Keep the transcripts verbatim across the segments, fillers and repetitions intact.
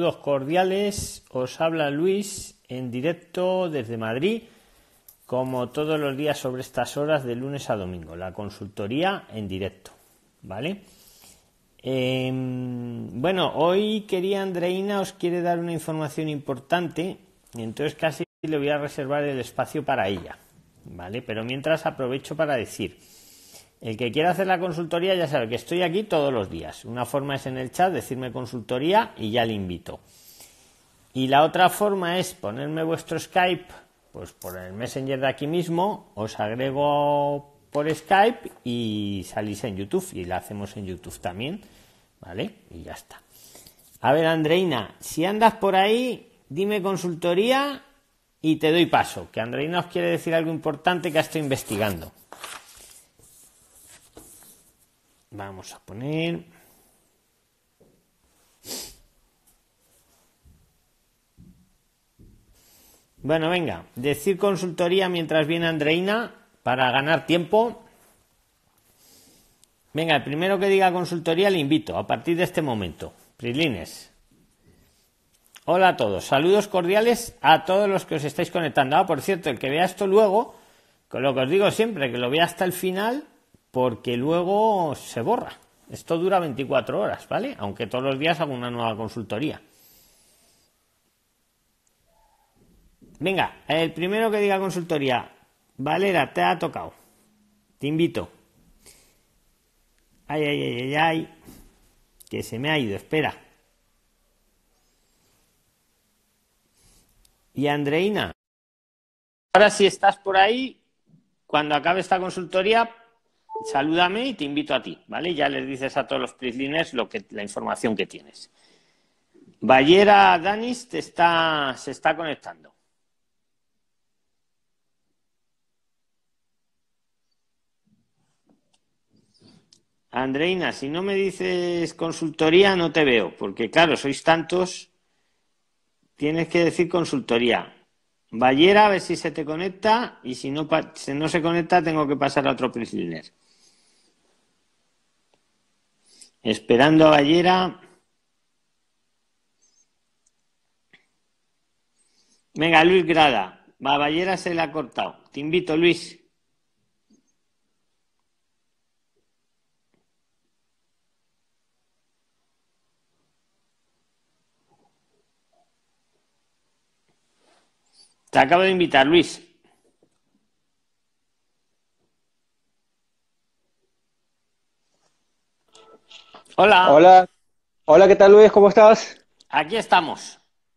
saludos cordiales. Os habla Luis en directo desde Madrid, como todos los días sobre estas horas de lunes a domingo. La consultoría en directo, ¿vale? Eh, bueno, hoy quería Andreina os quiere dar una información importante, y entonces casi le voy a reservar el espacio para ella, ¿vale? Pero mientras aprovecho para decir, el que quiera hacer la consultoría ya sabe que estoy aquí todos los días. Una forma es en el chat decirme consultoría y ya le invito. Y la otra forma es ponerme vuestro Skype, pues por el Messenger de aquí mismo, os agrego por Skype y salís en YouTube y la hacemos en YouTube también, ¿vale? Y ya está. A ver, Andreina, si andas por ahí, dime consultoría y te doy paso, que Andreina os quiere decir algo importante que estoy investigando. Vamos a poner... Bueno, venga, decir consultoría mientras viene Andreina para ganar tiempo. Venga, el primero que diga consultoría le invito a partir de este momento. Prislines. Hola a todos, saludos cordiales a todos los que os estáis conectando. Ah, por cierto, el que vea esto luego, con lo que os digo siempre, que lo vea hasta el final, porque luego se borra. Esto dura veinticuatro horas, ¿vale? Aunque todos los días hago una nueva consultoría. Venga, el primero que diga consultoría. Valera, te ha tocado. Te invito. Ay, ay, ay, ay, ay. Que se me ha ido, espera. Y Andreina, ahora si estás por ahí, cuando acabe esta consultoría, salúdame y te invito a ti, ¿vale? Ya les dices a todos los prisliners lo que, la información que tienes. Ballera Danis te está, se está conectando. Andreina, si no me dices consultoría, no te veo, porque claro, sois tantos, tienes que decir consultoría. Ballera, a ver si se te conecta, y si no, si no se conecta, tengo que pasar a otro prisliner. Esperando a Ballera. Venga, Luis Grada. Va, Ballera se le ha cortado. Te invito, Luis. Te acabo de invitar, Luis. Hola. Hola. Hola, ¿qué tal, Luis? ¿Cómo estás? Aquí estamos.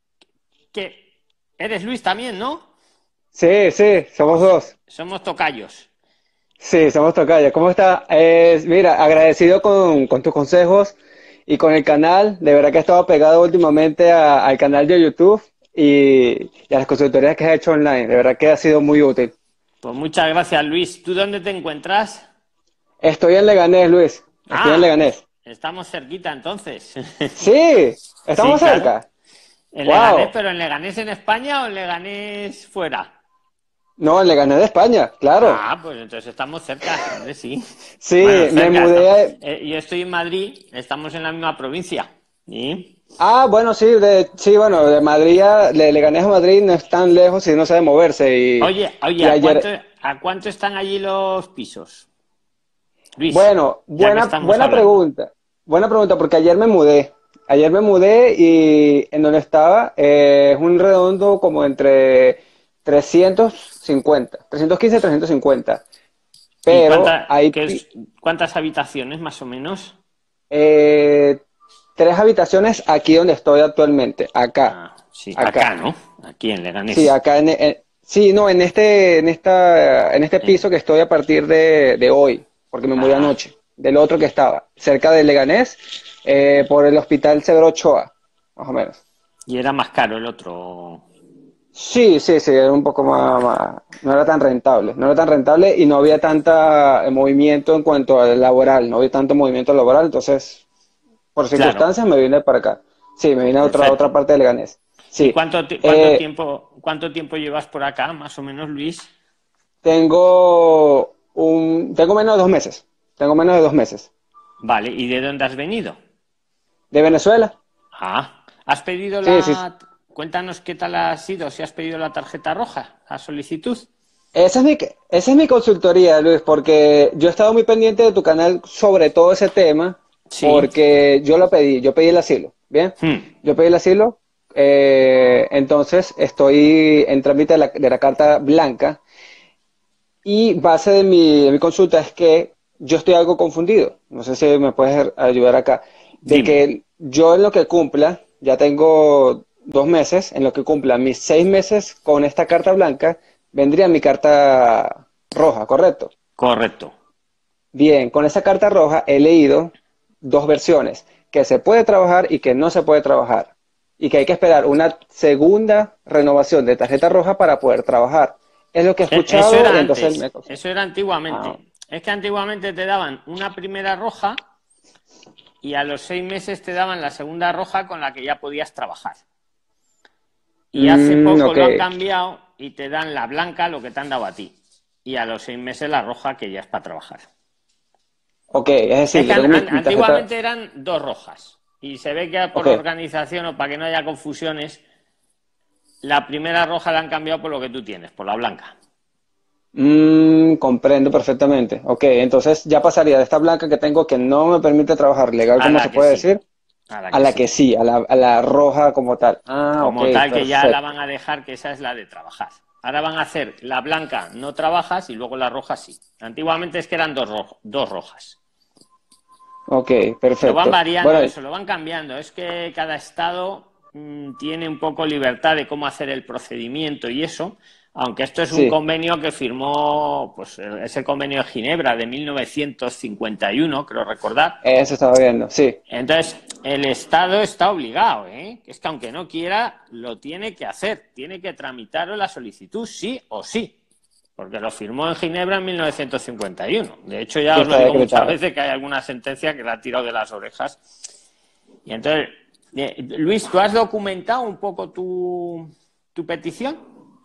¿Qué? ¿Eres Luis también, no? Sí, sí, somos dos. Somos tocayos. Sí, somos tocaya. ¿Cómo está? Eh, mira, agradecido con, con tus consejos y con el canal. De verdad que he estado pegado últimamente a- al canal de YouTube y, y a las consultorías que has hecho online. De verdad que ha sido muy útil. Pues muchas gracias, Luis. ¿Tú dónde te encuentras? Estoy en Leganés, Luis. Estoy en Ah, pues Leganés. estamos cerquita entonces. Sí, Sí, estamos claro. cerca. En Leganés, Wow. pero ¿en Leganés en España o en Leganés fuera? No, en Leganés de España, claro. Ah, pues entonces estamos cerca, hombre, sí. Bueno, Sí, me cerca. Estamos. mudé. a- Eh, yo estoy en Madrid, estamos en la misma provincia. ¿Sí? Ah, bueno, sí, de, sí, bueno, de Madrid a de Leganés a Madrid no es tan lejos si no sabe moverse. Y, Oye, oye, y ¿a cuánto, ayer, a cuánto están allí los pisos? Luis, bueno, ya que buena, estamos buena hablando. pregunta, buena pregunta, porque ayer me mudé. Ayer me mudé y en donde estaba eh, es un redondo como entre trescientos cincuenta, trescientos quince, trescientos cincuenta. ¿Y Pero cuánta, hay qué pi- es- cuántas habitaciones más o menos? eh, tres habitaciones aquí donde estoy actualmente, acá, Ah, sí, acá, acá. ¿no? Aquí en Sí, Leganés. acá en, en- sí, no, en este, en esta, en este Sí. piso que estoy a partir de, de hoy, porque me mudé Ah, anoche, del otro que estaba, cerca de Leganés, eh, por el Hospital Severo Ochoa, más o menos. y era más caro el otro. Sí, sí, sí, era un poco más, más- no era tan rentable, no era tan rentable y no había tanta eh, movimiento en cuanto al laboral, no había tanto movimiento laboral, entonces, por Claro, circunstancias me vine para acá. Sí, me vine a otra, otra perfecto. parte de Leganés. ¿Y Sí, cuánto, ti- cuánto eh, tiempo, cuánto tiempo llevas por acá, más o menos, Luis? tengo un, tengo menos de dos meses, tengo menos de dos meses. Vale, ¿y de dónde has venido? ¿De Venezuela? Ah, ¿Has pedido Sí, sí. la... Cuéntanos qué tal ha sido, si has pedido la tarjeta roja, la solicitud. Esa es mi, esa es mi consultoría, Luis, porque yo he estado muy pendiente de tu canal sobre todo ese tema, Sí. porque yo lo pedí, yo pedí el asilo, ¿bien? Hmm. Yo pedí el asilo, eh, entonces estoy en trámite de la, de la carta blanca y base de mi, de mi consulta es que yo estoy algo confundido, no sé si me puedes ayudar acá, de Dime. que yo en lo que cumpla, ya tengo dos meses, en lo que cumpla mis seis meses con esta carta blanca, vendría mi carta roja, ¿correcto? Correcto. Bien, con esa carta roja he leído dos versiones, que se puede trabajar y que no se puede trabajar, y que hay que esperar una segunda renovación de tarjeta roja para poder trabajar. Es lo que he E- Eso escuchado y era entonces me... antes, eso era Ah, antiguamente. Es que antiguamente te daban una primera roja y a los seis meses te daban la segunda roja con la que ya podías trabajar. Y hace mm, poco ok, lo han cambiado y te dan la blanca, lo que te han dado a ti. Y a los seis meses la roja, que ya es para trabajar. ok, es Es decir, que yo an- tengo mi, an- mi tarjeta, antiguamente eran dos rojas. Y se ve que por ok, organización o para que no haya confusiones, la primera roja la han cambiado por lo que tú tienes, por la blanca. mm, comprendo perfectamente, ok, entonces ya pasaría de esta blanca que tengo que no me permite trabajar legal, A como la se que puede sí, decir, a la a que la sí. que sí, a la, a la roja como tal. Ah, ok, Como tal que ya la van perfecto. a dejar, que esa es la de trabajar. Ahora van a hacer la blanca no trabajas y luego la roja sí. Antiguamente es que eran dos, ro- dos rojas. Ok, Lo van perfecto. variando Bueno, eso, lo van cambiando. Es que cada estado mmm, tiene un poco libertad de cómo hacer el procedimiento y eso, aunque esto es un sí, convenio que firmó, pues es el convenio de Ginebra de mil novecientos cincuenta y uno, creo recordar. eso estaba viendo, sí. Entonces, el Estado está obligado, ¿eh? Es que aunque no quiera, lo tiene que hacer, tiene que tramitar la solicitud sí o sí, porque lo firmó en Ginebra en mil novecientos cincuenta y uno. De hecho, ya Sí, os lo está digo muchas decretado. veces que hay alguna sentencia que la ha tirado de las orejas. Y entonces, eh, Luis, ¿tú has documentado un poco tu, tu petición?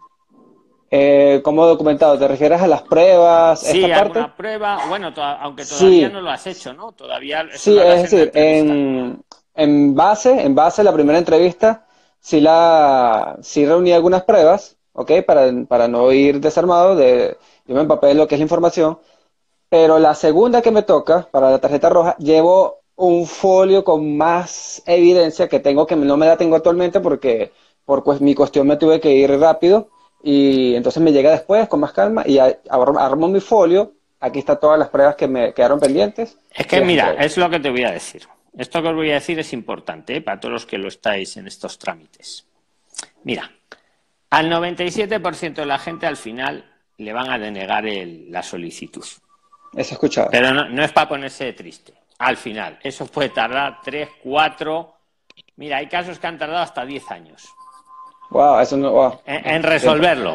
Eh, ¿cómo documentado? ¿Te refieres a las pruebas, Sí, esta parte? alguna prueba, bueno, to aunque todavía Sí, no lo has hecho, ¿no? Todavía eso sí, lo harás es en la decir, entrevista. en, en base, en base a la primera entrevista, sí, la, sí reuní algunas pruebas, ¿ok? Para, para no ir desarmado, de, yo me empapé de lo que es la información, pero la segunda que me toca, para la tarjeta roja, llevo un folio con más evidencia que tengo que no me la tengo actualmente porque por pues, mi cuestión me tuve que ir rápido y entonces me llega después con más calma y a- armo armo mi folio. Aquí están todas las pruebas que me quedaron pendientes Es y que las mira, entrego. es lo que te voy a decir. Esto que os voy a decir es importante, ¿eh? Para todos los que lo estáis en estos trámites. Mira, al noventa y siete por ciento de la gente al final le van a denegar el- la solicitud. Eso he escuchado. Pero no, no es para ponerse triste. Al final, eso puede tardar tres, cuatro. Mira, hay casos que han tardado hasta diez años Wow, eso no, wow, en, no, en tiempo. resolverlo.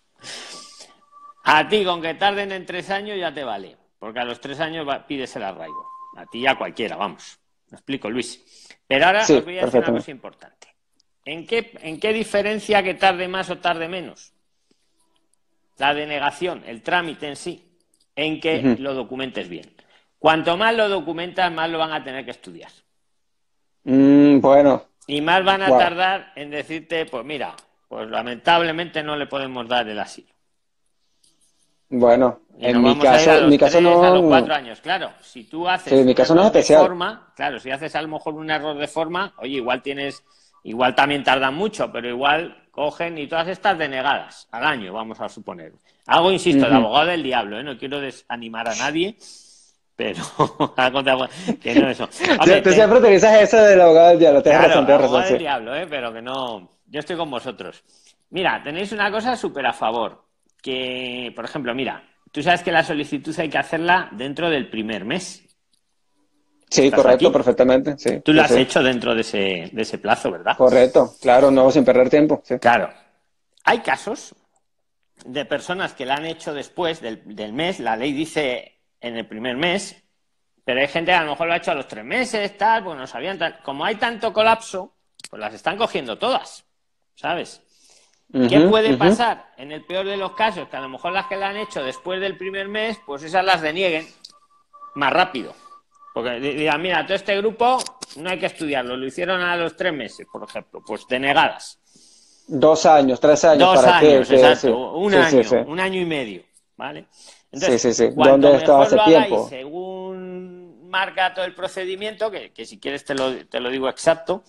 A ti, con que tarden en tres años, ya te vale. Porque a los tres años va, pides el arraigo. A ti y a cualquiera, vamos. Me explico, Luis. Pero ahora os Sí, voy a decir una cosa perfectamente. importante. ¿En qué, ¿En qué diferencia que tarde más o tarde menos? La denegación, el trámite en sí, en que Ujú. lo documentes bien. Cuanto más lo documentas, más lo van a tener que estudiar. Mm, bueno, Y más van a wow. tardar en decirte, pues mira, pues lamentablemente no le podemos dar el asilo. Bueno, Y en nos mi vamos a ir a caso, en mi los caso tres, a los no, cuatro años. Claro, si tú sí, en haces mi un caso no es error de especial. forma, claro, si haces a lo mejor un error de forma, oye, igual tienes, igual también tardan mucho, pero igual cogen y todas estas denegadas al año, vamos a suponer. Algo, insisto, de Ujú. abogado del diablo, ¿eh? No quiero desanimar a nadie, pero algo de abogado, que no eso. Hombre, Sí, tú ten, siempre utilizas eso del abogado del diablo, tienes claro, razón, tienes razón, abogado sí. del diablo, ¿eh? Pero que no. Yo estoy con vosotros. Mira, tenéis una cosa súper a favor. Que, por ejemplo, mira, tú sabes que la solicitud hay que hacerla dentro del primer mes que Sí, estás correcto, aquí. perfectamente, sí, Tú lo sí, has sí. hecho dentro de ese, de ese plazo, ¿verdad? Correcto, claro, no, sin perder tiempo, sí. Claro. Hay casos de personas que la han hecho después del, del mes. La ley dice en el primer mes, pero hay gente que a lo mejor lo ha hecho a los tres meses, tal, pues no sabían tal. Como hay tanto colapso, pues las están cogiendo todas, ¿sabes? ¿Qué Ujú, puede ujú. pasar? En el peor de los casos, que a lo mejor las que la han hecho después del primer mes, pues esas las denieguen más rápido. Porque digan, mira, todo este grupo no hay que estudiarlo, lo hicieron a los tres meses, por ejemplo, pues denegadas. Dos años, tres años, Dos ¿para qué? años, ¿Qué? Sí, exacto, un sí, sí, año, sí. un año y medio, ¿vale? Sí, Entonces, sí, sí. cuanto ¿Dónde estaba mejor hace lo hagáis tiempo? según marca todo el procedimiento, que, que si quieres te lo, te lo digo exacto,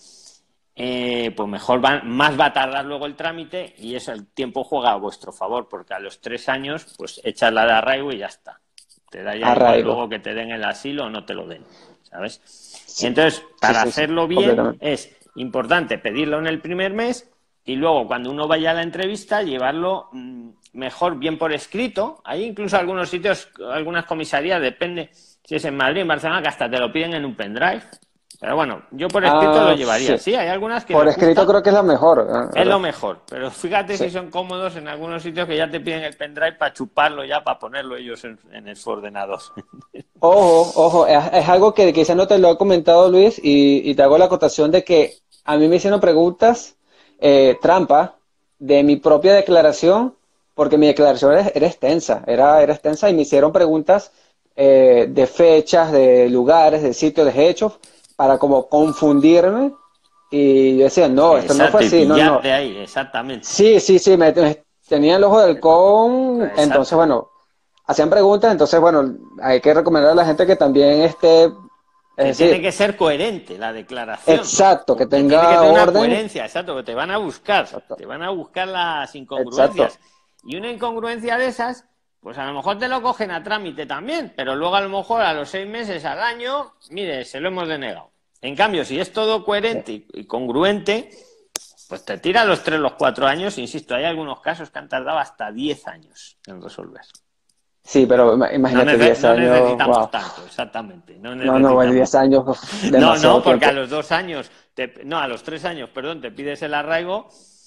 eh, pues mejor va, más va a tardar luego el trámite y eso el tiempo juega a vuestro favor, porque a los tres años, pues echas la de arraigo y ya está. Te da ya igual Arraigo. luego que te den el asilo o no te lo den, ¿sabes? Sí, Entonces, sí, para sí, sí, hacerlo bien, completamente. es importante pedirlo en el primer mes y luego cuando uno vaya a la entrevista llevarlo mmm, mejor bien por escrito. Hay incluso algunos sitios, algunas comisarías, depende si es en Madrid, en Barcelona, que hasta te lo piden en un pendrive. Pero bueno, yo por escrito lo Ah, llevaría. sí. Sí, hay algunas que Por les escrito gusta. creo que es la mejor, ¿eh? Es lo ¿Verdad? mejor, pero fíjate Sí. si son cómodos en algunos sitios que ya te piden el pendrive para chuparlo ya, para ponerlo ellos en, en su ordenador. Ojo, ojo, es, es algo que quizás no te lo he comentado, Luis, y, y te hago la acotación de que a mí me hicieron preguntas eh, trampa de mi propia declaración, porque mi declaración era, era extensa, era, era extensa y me hicieron preguntas eh, de fechas, de lugares, de sitios, de hechos, para como confundirme. Y yo decía, no, esto no fue Exacto, y así, no, no. pillarte ahí, exactamente. Sí, sí, sí, me, me- tenía el ojo del halcón, entonces, Exacto. bueno, hacían preguntas, entonces, bueno, hay que recomendar a la gente que también esté, es Que tiene decir, que ser coherente la declaración. exacto, que Que tiene que tenga tener una orden, coherencia, exacto, que te van a buscar. exacto, Te van a buscar las exacto, incongruencias. Y una incongruencia de esas, pues a lo mejor te lo cogen a trámite también, pero luego a lo mejor a los seis meses, al año, mire, se lo hemos denegado. En cambio, si es todo sí, coherente y y congruente, pues te tira los tres, los cuatro años. Insisto, hay algunos casos que han tardado hasta diez años en resolver. sí, pero ima- No, imagínate, nece- diez no años, necesitamos wow, tanto, exactamente. No no, no, bueno, necesitamos. diez años, uf, No, no, demasiado porque a tiempo. los dos años, te- no, a los tres años, perdón, te pides el arraigo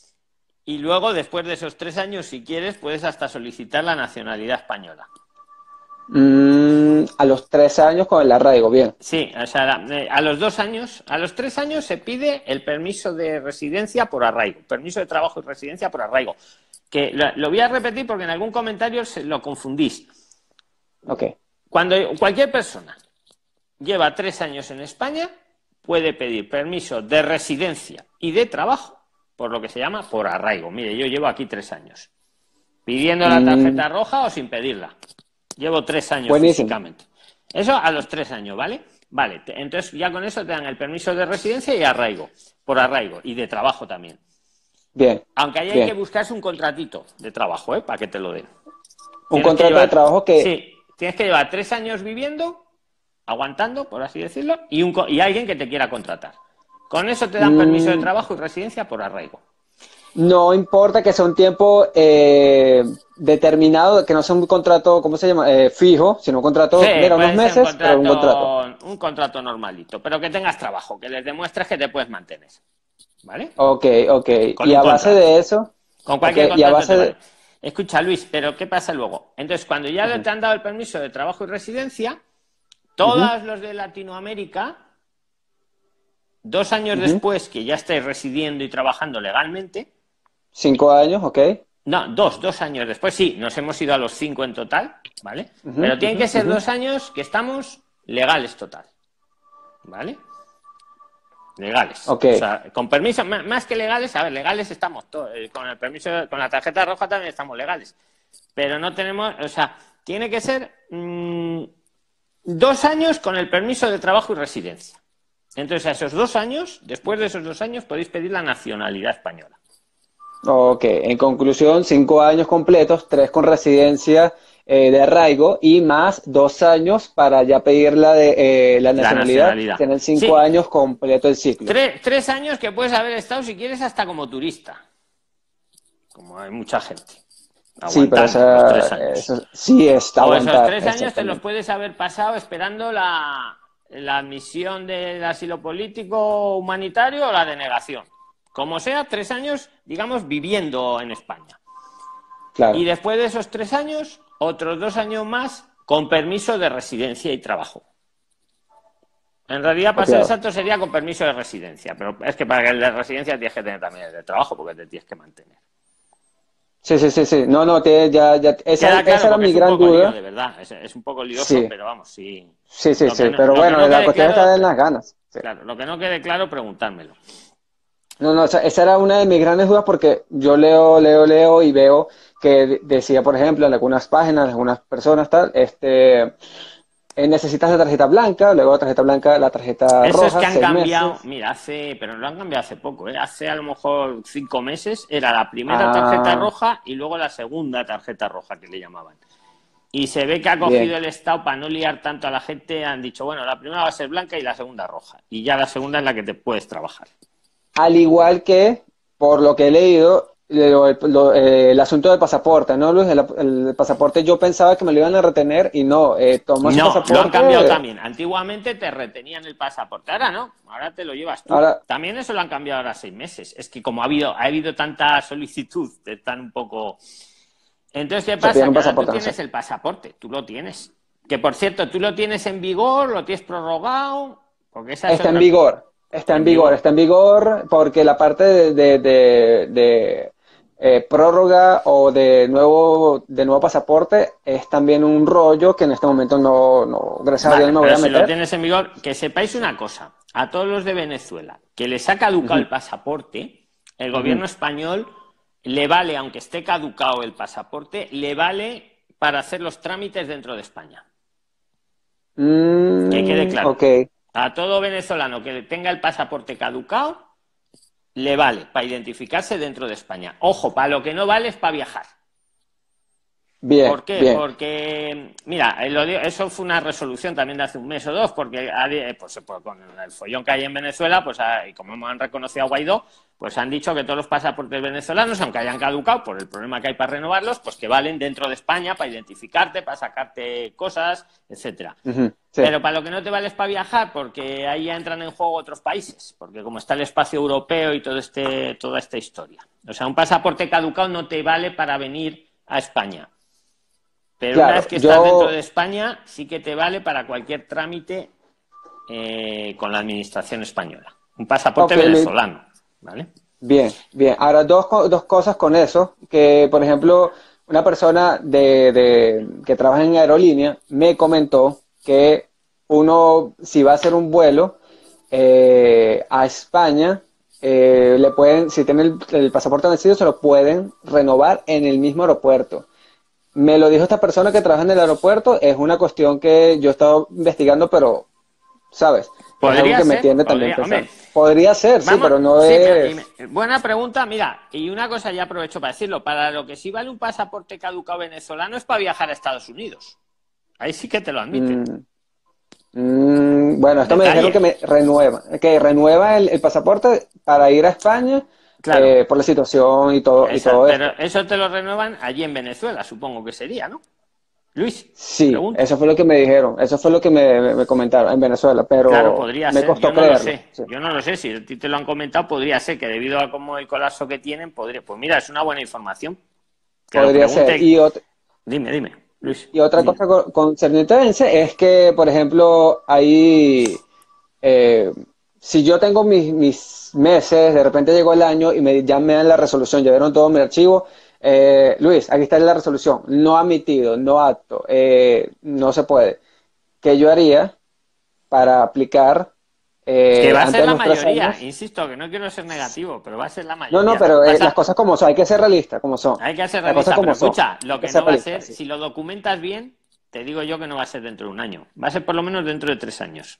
y luego, después de esos tres años, si quieres, puedes hasta solicitar la nacionalidad española. Mm, a los tres años con el arraigo, bien, Sí, o sea, eh, a los dos años, a los tres años se pide el permiso de residencia por arraigo, permiso de trabajo y residencia por arraigo. Que lo, lo voy a repetir porque en algún comentario se lo confundís. ok. Cuando cualquier persona lleva tres años en España, puede pedir permiso de residencia y de trabajo, por lo que se llama por arraigo. Mire, yo llevo aquí tres años, pidiendo la Mm, tarjeta roja o sin pedirla. Llevo tres años buenísimo, físicamente. Eso a los tres años, ¿vale? Vale, entonces ya con eso te dan el permiso de residencia y arraigo, por arraigo, y de trabajo también. bien, Aunque ahí hay que bien. buscarse un contratito de trabajo, ¿eh? Para que te lo den. Un Tienes que contrato de llevar, trabajo que, sí, tienes que llevar tres años viviendo, aguantando, por así decirlo, y, un, y alguien que te quiera contratar. Con eso te dan permiso de mm, trabajo y residencia por arraigo. no importa que sea un tiempo eh, determinado, que no sea un contrato, ¿cómo se llama? Eh, fijo, sino un Sí, contrato, mira, unos puede ser un meses, pero un contrato. contrato, un contrato normalito, pero que tengas trabajo, que les demuestres que te puedes mantener. ¿Vale? Ok, ok. Con Y un a base contrato. de eso, Con ok, cualquier y a contrato te base vale. de... Escucha, Luis, pero ¿qué pasa luego? Entonces, cuando ya Ujú, te han dado el permiso de trabajo y residencia, ujú, todos los de Latinoamérica, dos años ujú. después que ya estáis residiendo y trabajando legalmente, Cinco años, ok. no, dos, dos años después, sí, nos hemos ido a los cinco en total, ¿vale? Ujú, Pero tienen ujú, que ser ujú. dos años que estamos legales total, ¿vale? Legales. Ok. O sea, con permiso, má- más que legales, a ver, legales estamos todos, eh, con el permiso, con la tarjeta roja también estamos legales. Pero no tenemos, o sea, tiene que ser mmm, dos años con el permiso de trabajo y residencia. Entonces, a esos dos años, después de esos dos años, podéis pedir la nacionalidad española. Ok, en conclusión, cinco años completos, tres con residencia eh, de arraigo y más dos años para ya pedir la de eh, la La nacionalidad, nacionalidad. tener cinco Sí, años completo el ciclo. tres, tres años que puedes haber estado, si quieres, hasta como turista. Como hay mucha gente. Sí, pero Aguantando los esa, tres años. eso sí está O esos aguantar, tres años te los exactamente. puedes haber pasado esperando la, la admisión del asilo político humanitario o la denegación. Como sea, tres años, digamos, viviendo en España. Y Claro, después de esos tres años, otros dos años más con permiso de residencia y trabajo. En realidad, para ser copiado. exacto, sería con permiso de residencia. Pero es que para el de residencia tienes que tener también el de trabajo porque te tienes que mantener. Sí, sí, sí, sí. No, no, te, ya, ya, esa, Queda claro esa era porque mi es un gran poco lío, duda. de verdad. Es, es un poco lioso, Sí, pero vamos, sí. sí, sí, Lo que sí. no, Pero lo que bueno, no la quede cuestión claro, está en las ganas. Sí. claro, lo que no quede claro, preguntármelo. No, no, o sea, esa era una de mis grandes dudas porque yo leo, leo, leo y veo que de- decía, por ejemplo, en algunas páginas, en algunas personas, tal, este, eh, necesitas la tarjeta blanca, luego la tarjeta blanca, la tarjeta Eso es que roja, han seis cambiado, meses. mira, hace, pero lo han cambiado hace poco, ¿eh? Hace a lo mejor cinco meses era la primera tarjeta Ah, roja y luego la segunda tarjeta roja que le llamaban. Y se ve que ha cogido bien. el Estado para no liar tanto a la gente, han dicho, bueno, la primera va a ser blanca y la segunda roja. Y ya la segunda es la que te puedes trabajar. Al igual que, por lo que he leído, lo- lo- eh, el asunto del pasaporte, ¿no, Luis? El, el pasaporte yo pensaba que me lo iban a retener y no, eh, tomó ese No, lo han cambiado pasaporte, también. Antiguamente te retenían el pasaporte, ahora no, ahora te lo llevas tú. ahora, También eso lo han cambiado ahora seis meses. Es que como ha habido, ha habido tanta solicitud, están un poco. Entonces, ¿qué se pide pasa? un Que ahora tú pasaporte, no sé. tienes el pasaporte, tú lo tienes. Que por cierto, tú lo tienes en vigor, lo tienes prorrogado, porque esa es Está en otra. vigor, está en En vigor, vigor. está en vigor porque la parte de, de- de- de, eh, prórroga o de nuevo, de nuevo pasaporte es también un rollo que en este momento no, no, gracias a Dios Vale, no me voy pero a si lo meter. tienes en vigor, que sepáis una cosa, a todos los de Venezuela que les ha caducado Ujú, el pasaporte, el ujú. gobierno español le vale, aunque esté caducado el pasaporte, le vale para hacer los trámites dentro de España. Que quede Mm, claro. ok, A todo venezolano que tenga el pasaporte caducado, le vale para identificarse dentro de España. Ojo, para lo que no vale es para viajar. bien, ¿Por qué? bien. Porque, mira, eso fue una resolución también de hace un mes o dos, porque pues, pues, con el follón que hay en Venezuela, pues y como han reconocido a Guaidó, pues han dicho que todos los pasaportes venezolanos, aunque hayan caducado por el problema que hay para renovarlos, pues que valen dentro de España para identificarte, para sacarte cosas, etcétera. Ujú, sí, Pero para lo que no te vale es para viajar, porque ahí ya entran en juego otros países, porque como está el espacio europeo y todo este, toda esta historia. O sea, un pasaporte caducado no te vale para venir a España. Pero una vez claro. que estás dentro de Yo, España, sí que te vale para cualquier trámite eh, con la administración española. Un pasaporte ok, Luis, venezolano, ¿vale? bien, bien. Ahora, dos, co- dos cosas con eso, que por ejemplo, una persona de, de- que trabaja en aerolínea me comentó que uno, si va a hacer un vuelo eh, a España, eh, le pueden, si tiene el, el pasaporte vencido, se lo pueden renovar en el mismo aeropuerto. Me lo dijo esta persona que trabaja en el aeropuerto, es una cuestión que yo he estado investigando, pero, ¿sabes? Es algo Podría que me ser, tiene también podría, hombre, pensando. Podría ser, sí, vamos, pero no sí, es... buena pregunta, mira, y una cosa ya aprovecho para decirlo, para lo que sí vale un pasaporte caducado venezolano es para viajar a Estados Unidos. Ahí sí que te lo admiten. mm, mm, bueno, esto me dijeron Detalle, que me renueva, que renueva el, el pasaporte para ir a España claro, eh, por la situación y todo, y esa, todo pero esto. eso te lo renuevan allí en Venezuela, supongo que sería, ¿no? Luis, Sí, pregunto. eso fue lo que me dijeron, eso fue lo que me, me- me comentaron en Venezuela, Claro, pero podría me ser, yo costó no lo creerlo. sé, Sí. yo no lo sé, si a ti te lo han comentado, podría ser que debido a cómo el colapso que tienen, podría, pues mira, es una buena información, que lo Podría ser. pregunte, Y, ot- dime, dime, Luis, y otra dime. cosa con- concerniente a Ence es que, por ejemplo, ahí, eh, si yo tengo mis, mis meses, de repente llegó el año y me, ya me dan la resolución, ya vieron todo mi archivo. eh, Luis, aquí está la resolución, no admitido, no apto, eh, no se puede. ¿Qué yo haría para aplicar Que eh, va a ser antes de la los tres mayoría, años? insisto, que no quiero ser negativo, pero va a ser la No, no, mayoría. Lo que pero eh, las pasa, cosas como son, hay que ser realistas como son. hay que ser Las cosas realista, pero como son, escucha, hay lo que que ser no va a realistas, ser, sí. si lo documentas bien, te digo yo que no va a ser dentro de un año, va a ser por lo menos dentro de tres años,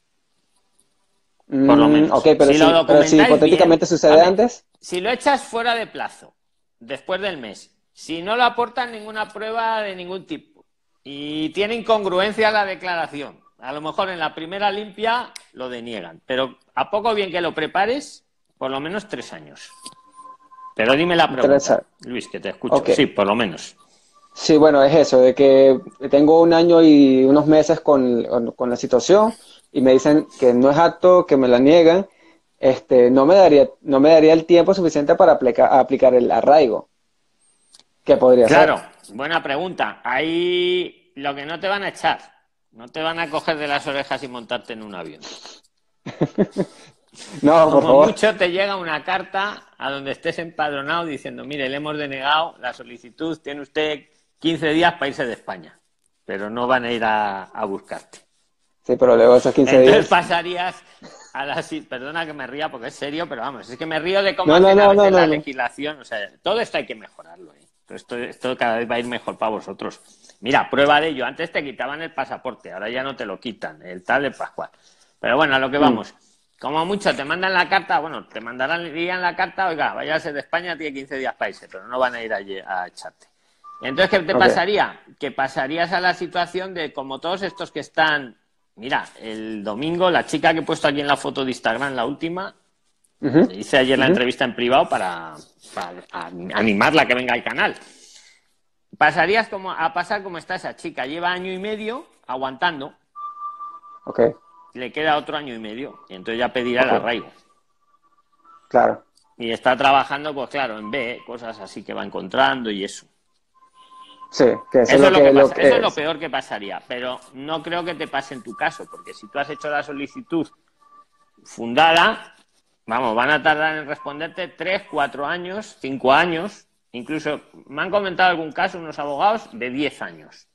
por lo Mm, ok, menos. pero Si lo si, pero si documentáis bien, hipotéticamente sucede hombre, antes. si lo echas fuera de plazo, después del mes, si no lo aportan ninguna prueba de ningún tipo y tiene incongruencia la declaración, a lo mejor en la primera limpia lo deniegan, pero a poco bien que lo prepares, por lo menos tres años. Pero dime la pregunta, Interesante. Luis, que te escucho. Ok. Sí, por lo menos. Sí, bueno, es eso, de que tengo un año y unos meses con, con- con la situación y me dicen que no es apto, que me la niegan, este, no me daría, no me daría el tiempo suficiente para aplica- aplicar el arraigo, que podría ser. Claro, buena pregunta. Ahí lo que no te van a echar, no te van a coger de las orejas y montarte en un avión. No, por Como favor. mucho te llega una carta a donde estés empadronado diciendo, mire, le hemos denegado la solicitud, tiene usted quince días para irse de España, pero no van a ir a, a buscarte. Sí, pero luego esos quince Entonces días. pasarías a la... Perdona que me ría porque es serio, pero vamos, es que me río de cómo No, no, hacen a no, no, veces no, la no. legislación. O sea, todo esto hay que mejorarlo, ¿eh? Esto, esto cada vez va a ir mejor para vosotros. Mira, prueba de ello. Antes te quitaban el pasaporte, ahora ya no te lo quitan, el tal de Pascual. Pero bueno, a lo que Mm, vamos. Como mucho te mandan la carta, bueno, te mandarán dirían la carta, oiga, váyase de España, tiene quince días para irse, pero no van a ir allí a echarte. Entonces, ¿qué te ok. pasaría? Que pasarías a la situación de como todos estos que están... Mira, el domingo, la chica que he puesto aquí en la foto de Instagram, la última, Ujú, le hice ayer la ujú, entrevista en privado para, para a- animarla a que venga al canal. Pasarías como, a pasar como está esa chica. Lleva año y medio aguantando, ok, le queda otro año y medio, y entonces ya pedirá el ok, arraigo. claro. Y está trabajando, pues claro, en B, cosas así que va encontrando y eso. Sí, que eso es Eso lo es lo que que, lo pasa, eso que es lo es. peor que pasaría, pero no creo que te pase en tu caso, porque si tú has hecho la solicitud fundada, vamos, van a tardar en responderte tres, cuatro años, cinco años, incluso me han comentado algún caso unos abogados de diez años.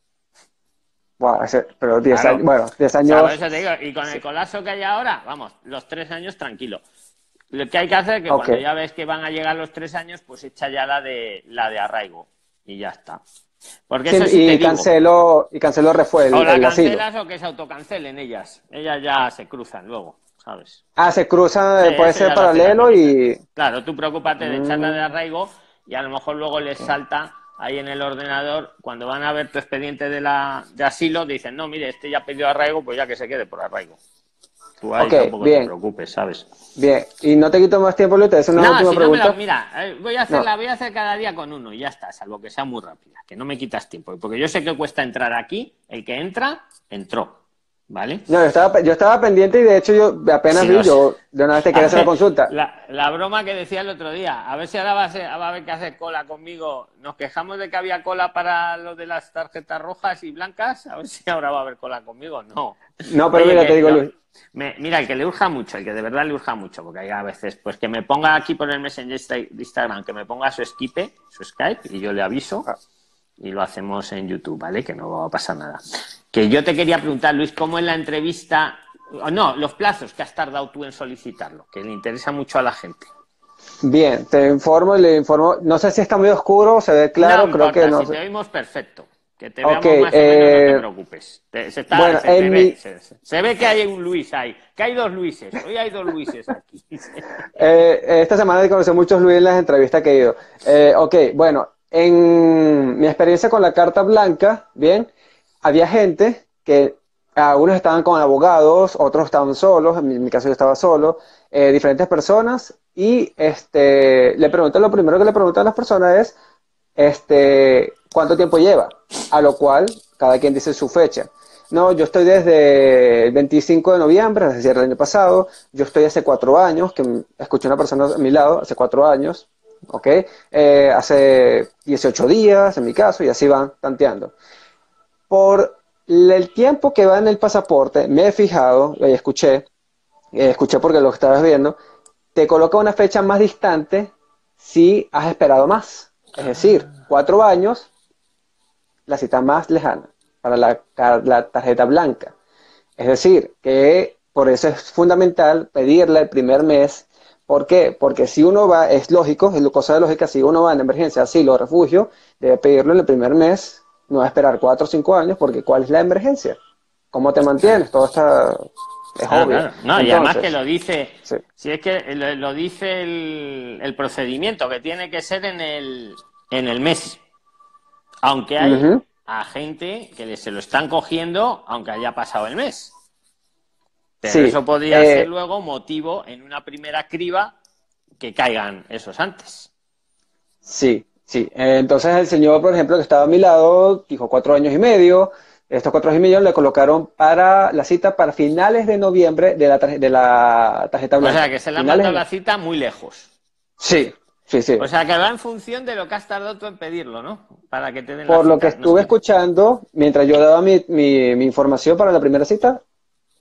Wow, ese- pero diez años, Claro. bueno, diez O sea, por años. eso te digo, y con Sí, el colapso que hay ahora, vamos, los tres años tranquilo. Lo que hay que hacer es que ok. cuando ya ves que van a llegar los tres años, pues echa ya la de la de arraigo y ya está. Porque Sí, eso sí te y digo, cancelo, y cancelo refue o el, la el asilo. cancelas o que se autocancelen ellas. Ellas ya se cruzan luego, ¿sabes? Ah, se Sí, cruzan, eh, puede eso ser ya lo hace la paralelo administración. y. Claro, tú preocúpate de echarla de Mm, arraigo y a lo mejor luego les ok. salta ahí en el ordenador, cuando van a ver tu expediente de, la, de asilo, dicen, no, mire, este ya pidió arraigo, pues ya que se quede por arraigo. Tú ahí Ok, tampoco te bien, preocupes, ¿sabes? bien. Y no te quito más tiempo, Luis, te hago una No, última si no me la... pregunta. Mira, eh, voy a No, hacerla, voy a hacer cada día con uno y ya está, salvo que sea muy rápida, que no me quitas tiempo. Porque yo sé que cuesta entrar aquí, el que entra, entró, ¿vale? no, yo estaba, yo estaba pendiente y de hecho yo apenas Si vi, nos... yo de una vez te A quería hacer la ver, consulta. la, la broma que decía el otro día, a ver si ahora va a, ser- va a haber que hacer cola conmigo. Nos quejamos de que había cola para lo de las tarjetas rojas y blancas, a ver si ahora va a haber cola conmigo. No. No, pero Oye, mira, te que digo, lo- Luis. me- mira, el que le urja mucho, el que de verdad le urja mucho, porque hay a veces, pues que me ponga aquí por el Messenger de Instagram, que me ponga su Skype, su Skype, y yo le aviso Ah, y lo hacemos en YouTube, ¿vale? Que no va a pasar nada. Que yo te quería preguntar, Luis, ¿cómo es la entrevista? No, los plazos que has tardado tú en solicitarlo, que le interesa mucho a la gente. bien, te informo y le informo. No sé si está muy oscuro, se ve No claro, creo que importa, no si sé. te oímos perfecto. Que te Ok, veamos más o menos, no te eh, preocupes. Te- se, está, bueno, se te en ve. mi, Se, se ve que hay un Luis ahí. Que hay dos Luises. Hoy hay dos Luises aquí. eh, esta semana he conocido muchos Luis en las entrevistas que he ido. Eh, ok, bueno, en mi experiencia con la carta blanca, bien, había gente que algunos estaban con abogados, otros estaban solos, en mi, en mi caso yo estaba solo, eh, diferentes personas, y este, le pregunté, lo primero que le pregunté a las personas es, este, ¿cuánto tiempo lleva? A lo cual cada quien dice su fecha. No, yo estoy desde el veinticinco de noviembre, es decir, el año pasado. Yo estoy hace cuatro años, que m- escuché una persona a mi lado, hace cuatro años, ¿ok? Eh, hace dieciocho días, en mi caso, y así van tanteando. Por el tiempo que va en el pasaporte, me he fijado, y escuché, eh, escuché porque lo estabas viendo, te coloca una fecha más distante si has esperado más. Es decir, cuatro años, la cita más lejana para la, la tarjeta blanca. Es decir, que por eso es fundamental pedirla el primer mes. ¿Por qué? Porque si uno va, es lógico, es cosa de lógica, si uno va en emergencia, asilo o refugio, debe pedirlo en el primer mes, no va a esperar cuatro o cinco años, porque ¿cuál es la emergencia? ¿Cómo te Claro, mantienes? Todo está, es claro, obvio. claro. No, y además que Entonces, lo dice, sí. si es que lo, lo dice el, el procedimiento, que tiene que ser en el, en el mes. Aunque hay Ujú. a gente que le- se lo están cogiendo aunque haya pasado el mes. Pero Sí, eso podría ser eh, luego motivo en una primera criba que caigan esos antes. sí, sí. Eh, entonces el señor, por ejemplo, que estaba a mi lado, dijo cuatro años y medio. Estos cuatro años y medio le colocaron para la cita para finales de noviembre de la, tarje- de la tarjeta O sea, blanca. que se le han Finales mandado de la no- cita muy lejos. Sí, sí, sí. O sea, que va en función de lo que has tardado tú en pedirlo, ¿no? Para que te den la Por lo que cita. No estuve sé. escuchando, mientras yo daba mi, mi, mi información para la primera cita,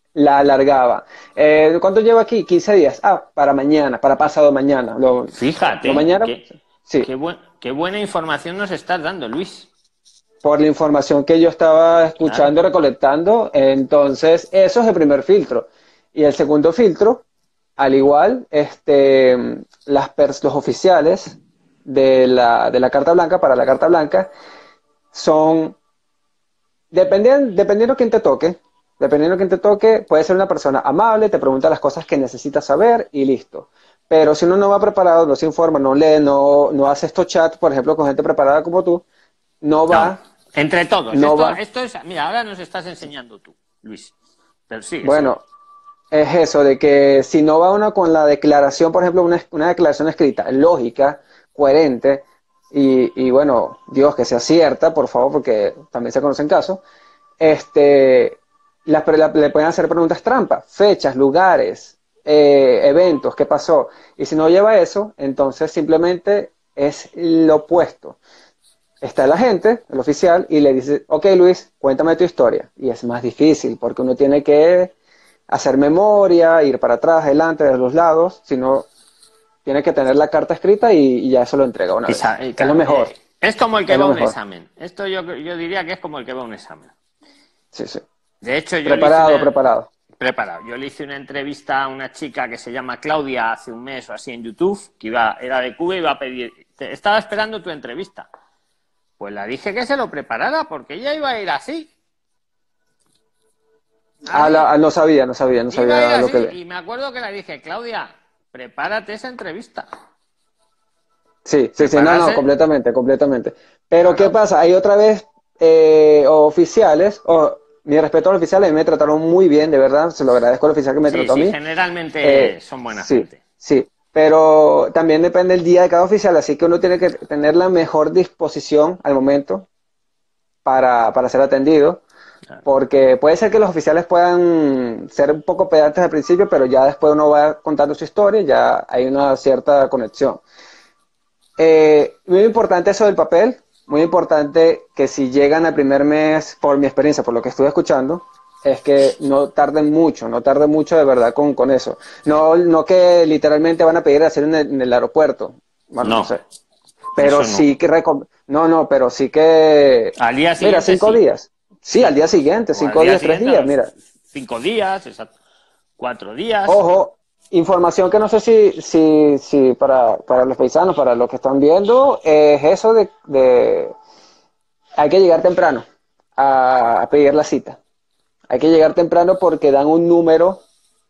la alargaba. Eh, ¿cuánto llevo aquí? Quince días. Ah, para mañana, para pasado mañana. Lo, lo Fíjate, mañana, qué, sí, qué, buen- qué buena información nos estás dando, Luis. por la información que yo estaba Claro. escuchando y recolectando. Entonces, eso es el primer filtro. Y el segundo filtro, al igual, este, las pers- los oficiales de la, de la Carta Blanca, para la Carta Blanca, son, dependiendo, dependiendo quién te toque, dependiendo quién te toque, puede ser una persona amable, te pregunta las cosas que necesitas saber y listo. Pero si uno no va preparado, no se informa, no lee, no, no hace estos chats, por ejemplo, con gente preparada como tú, no No, va, entre todos. no Esto, va. esto es. Mira, ahora nos estás enseñando tú, Luis. Pero sigue, sigue. Bueno, es eso, de que si no va uno con la declaración, por ejemplo, una, una declaración escrita, lógica, coherente, y, y bueno, Dios, que sea cierta, por favor, porque también se conocen casos, este, las pre- la- le pueden hacer preguntas trampas, fechas, lugares, eh, eventos, qué pasó. Y si no lleva eso, entonces simplemente es lo opuesto. Está el agente, el oficial, y le dice, ok Luis, cuéntame tu historia. Y es más difícil porque uno tiene que hacer memoria, ir para atrás, adelante, de los lados, sino tiene que tener la carta escrita y, y ya eso lo entrega una vez. Esa- eh, Es lo claro, mejor, eh, es como el que es va lo a un mejor. examen. Esto yo, yo diría que es como el que va a un examen. Sí, sí. De hecho, yo le hice Preparado, una. preparado. Preparado. Yo le hice una entrevista a una chica que se llama Claudia hace un mes o así en YouTube, que iba, era de Cuba y iba a pedir. te- Estaba esperando tu entrevista. Pues la dije que se lo preparara porque ella iba a ir así. Ah, la- Así. ah, no sabía, no sabía, no Iba a ir sabía lo así. que... Y me acuerdo que le dije, Claudia, prepárate esa entrevista. Sí, sí, sí, no, no, Prepararse. completamente, completamente. Pero ¿qué Claro. pasa? Hay otra vez eh, oficiales, o mi respeto a los oficiales, me trataron muy bien, de verdad, se lo agradezco al oficial que me Sí, trató a sí, mí. generalmente Eh, son buena sí, gente. sí, pero también depende el día de cada oficial, así que uno tiene que tener la mejor disposición al momento para, para ser atendido, Claro. porque puede ser que los oficiales puedan ser un poco pedantes al principio, pero ya después uno va contando su historia y ya hay una cierta conexión. Eh, muy importante eso del papel, muy importante que si llegan al primer mes, por mi experiencia, por lo que estuve escuchando, es que no tarden mucho, no tarden mucho de verdad con, con eso. No, no que literalmente van a pedir hacer en el, en el aeropuerto, bueno, no No, sé, pero eso no. sí que, recom- no, no, pero sí que, Al día mira, siguiente cinco sí. días, sí, al Sí. día siguiente, O al cinco día días, tres siguiente, a días, los mira, cinco días, exacto. Cuatro días. ojo, información que no sé si, si, si para, para los paisanos, para los que están viendo, es eso de, de hay que llegar temprano a, a pedir la cita. Hay que llegar temprano porque dan un número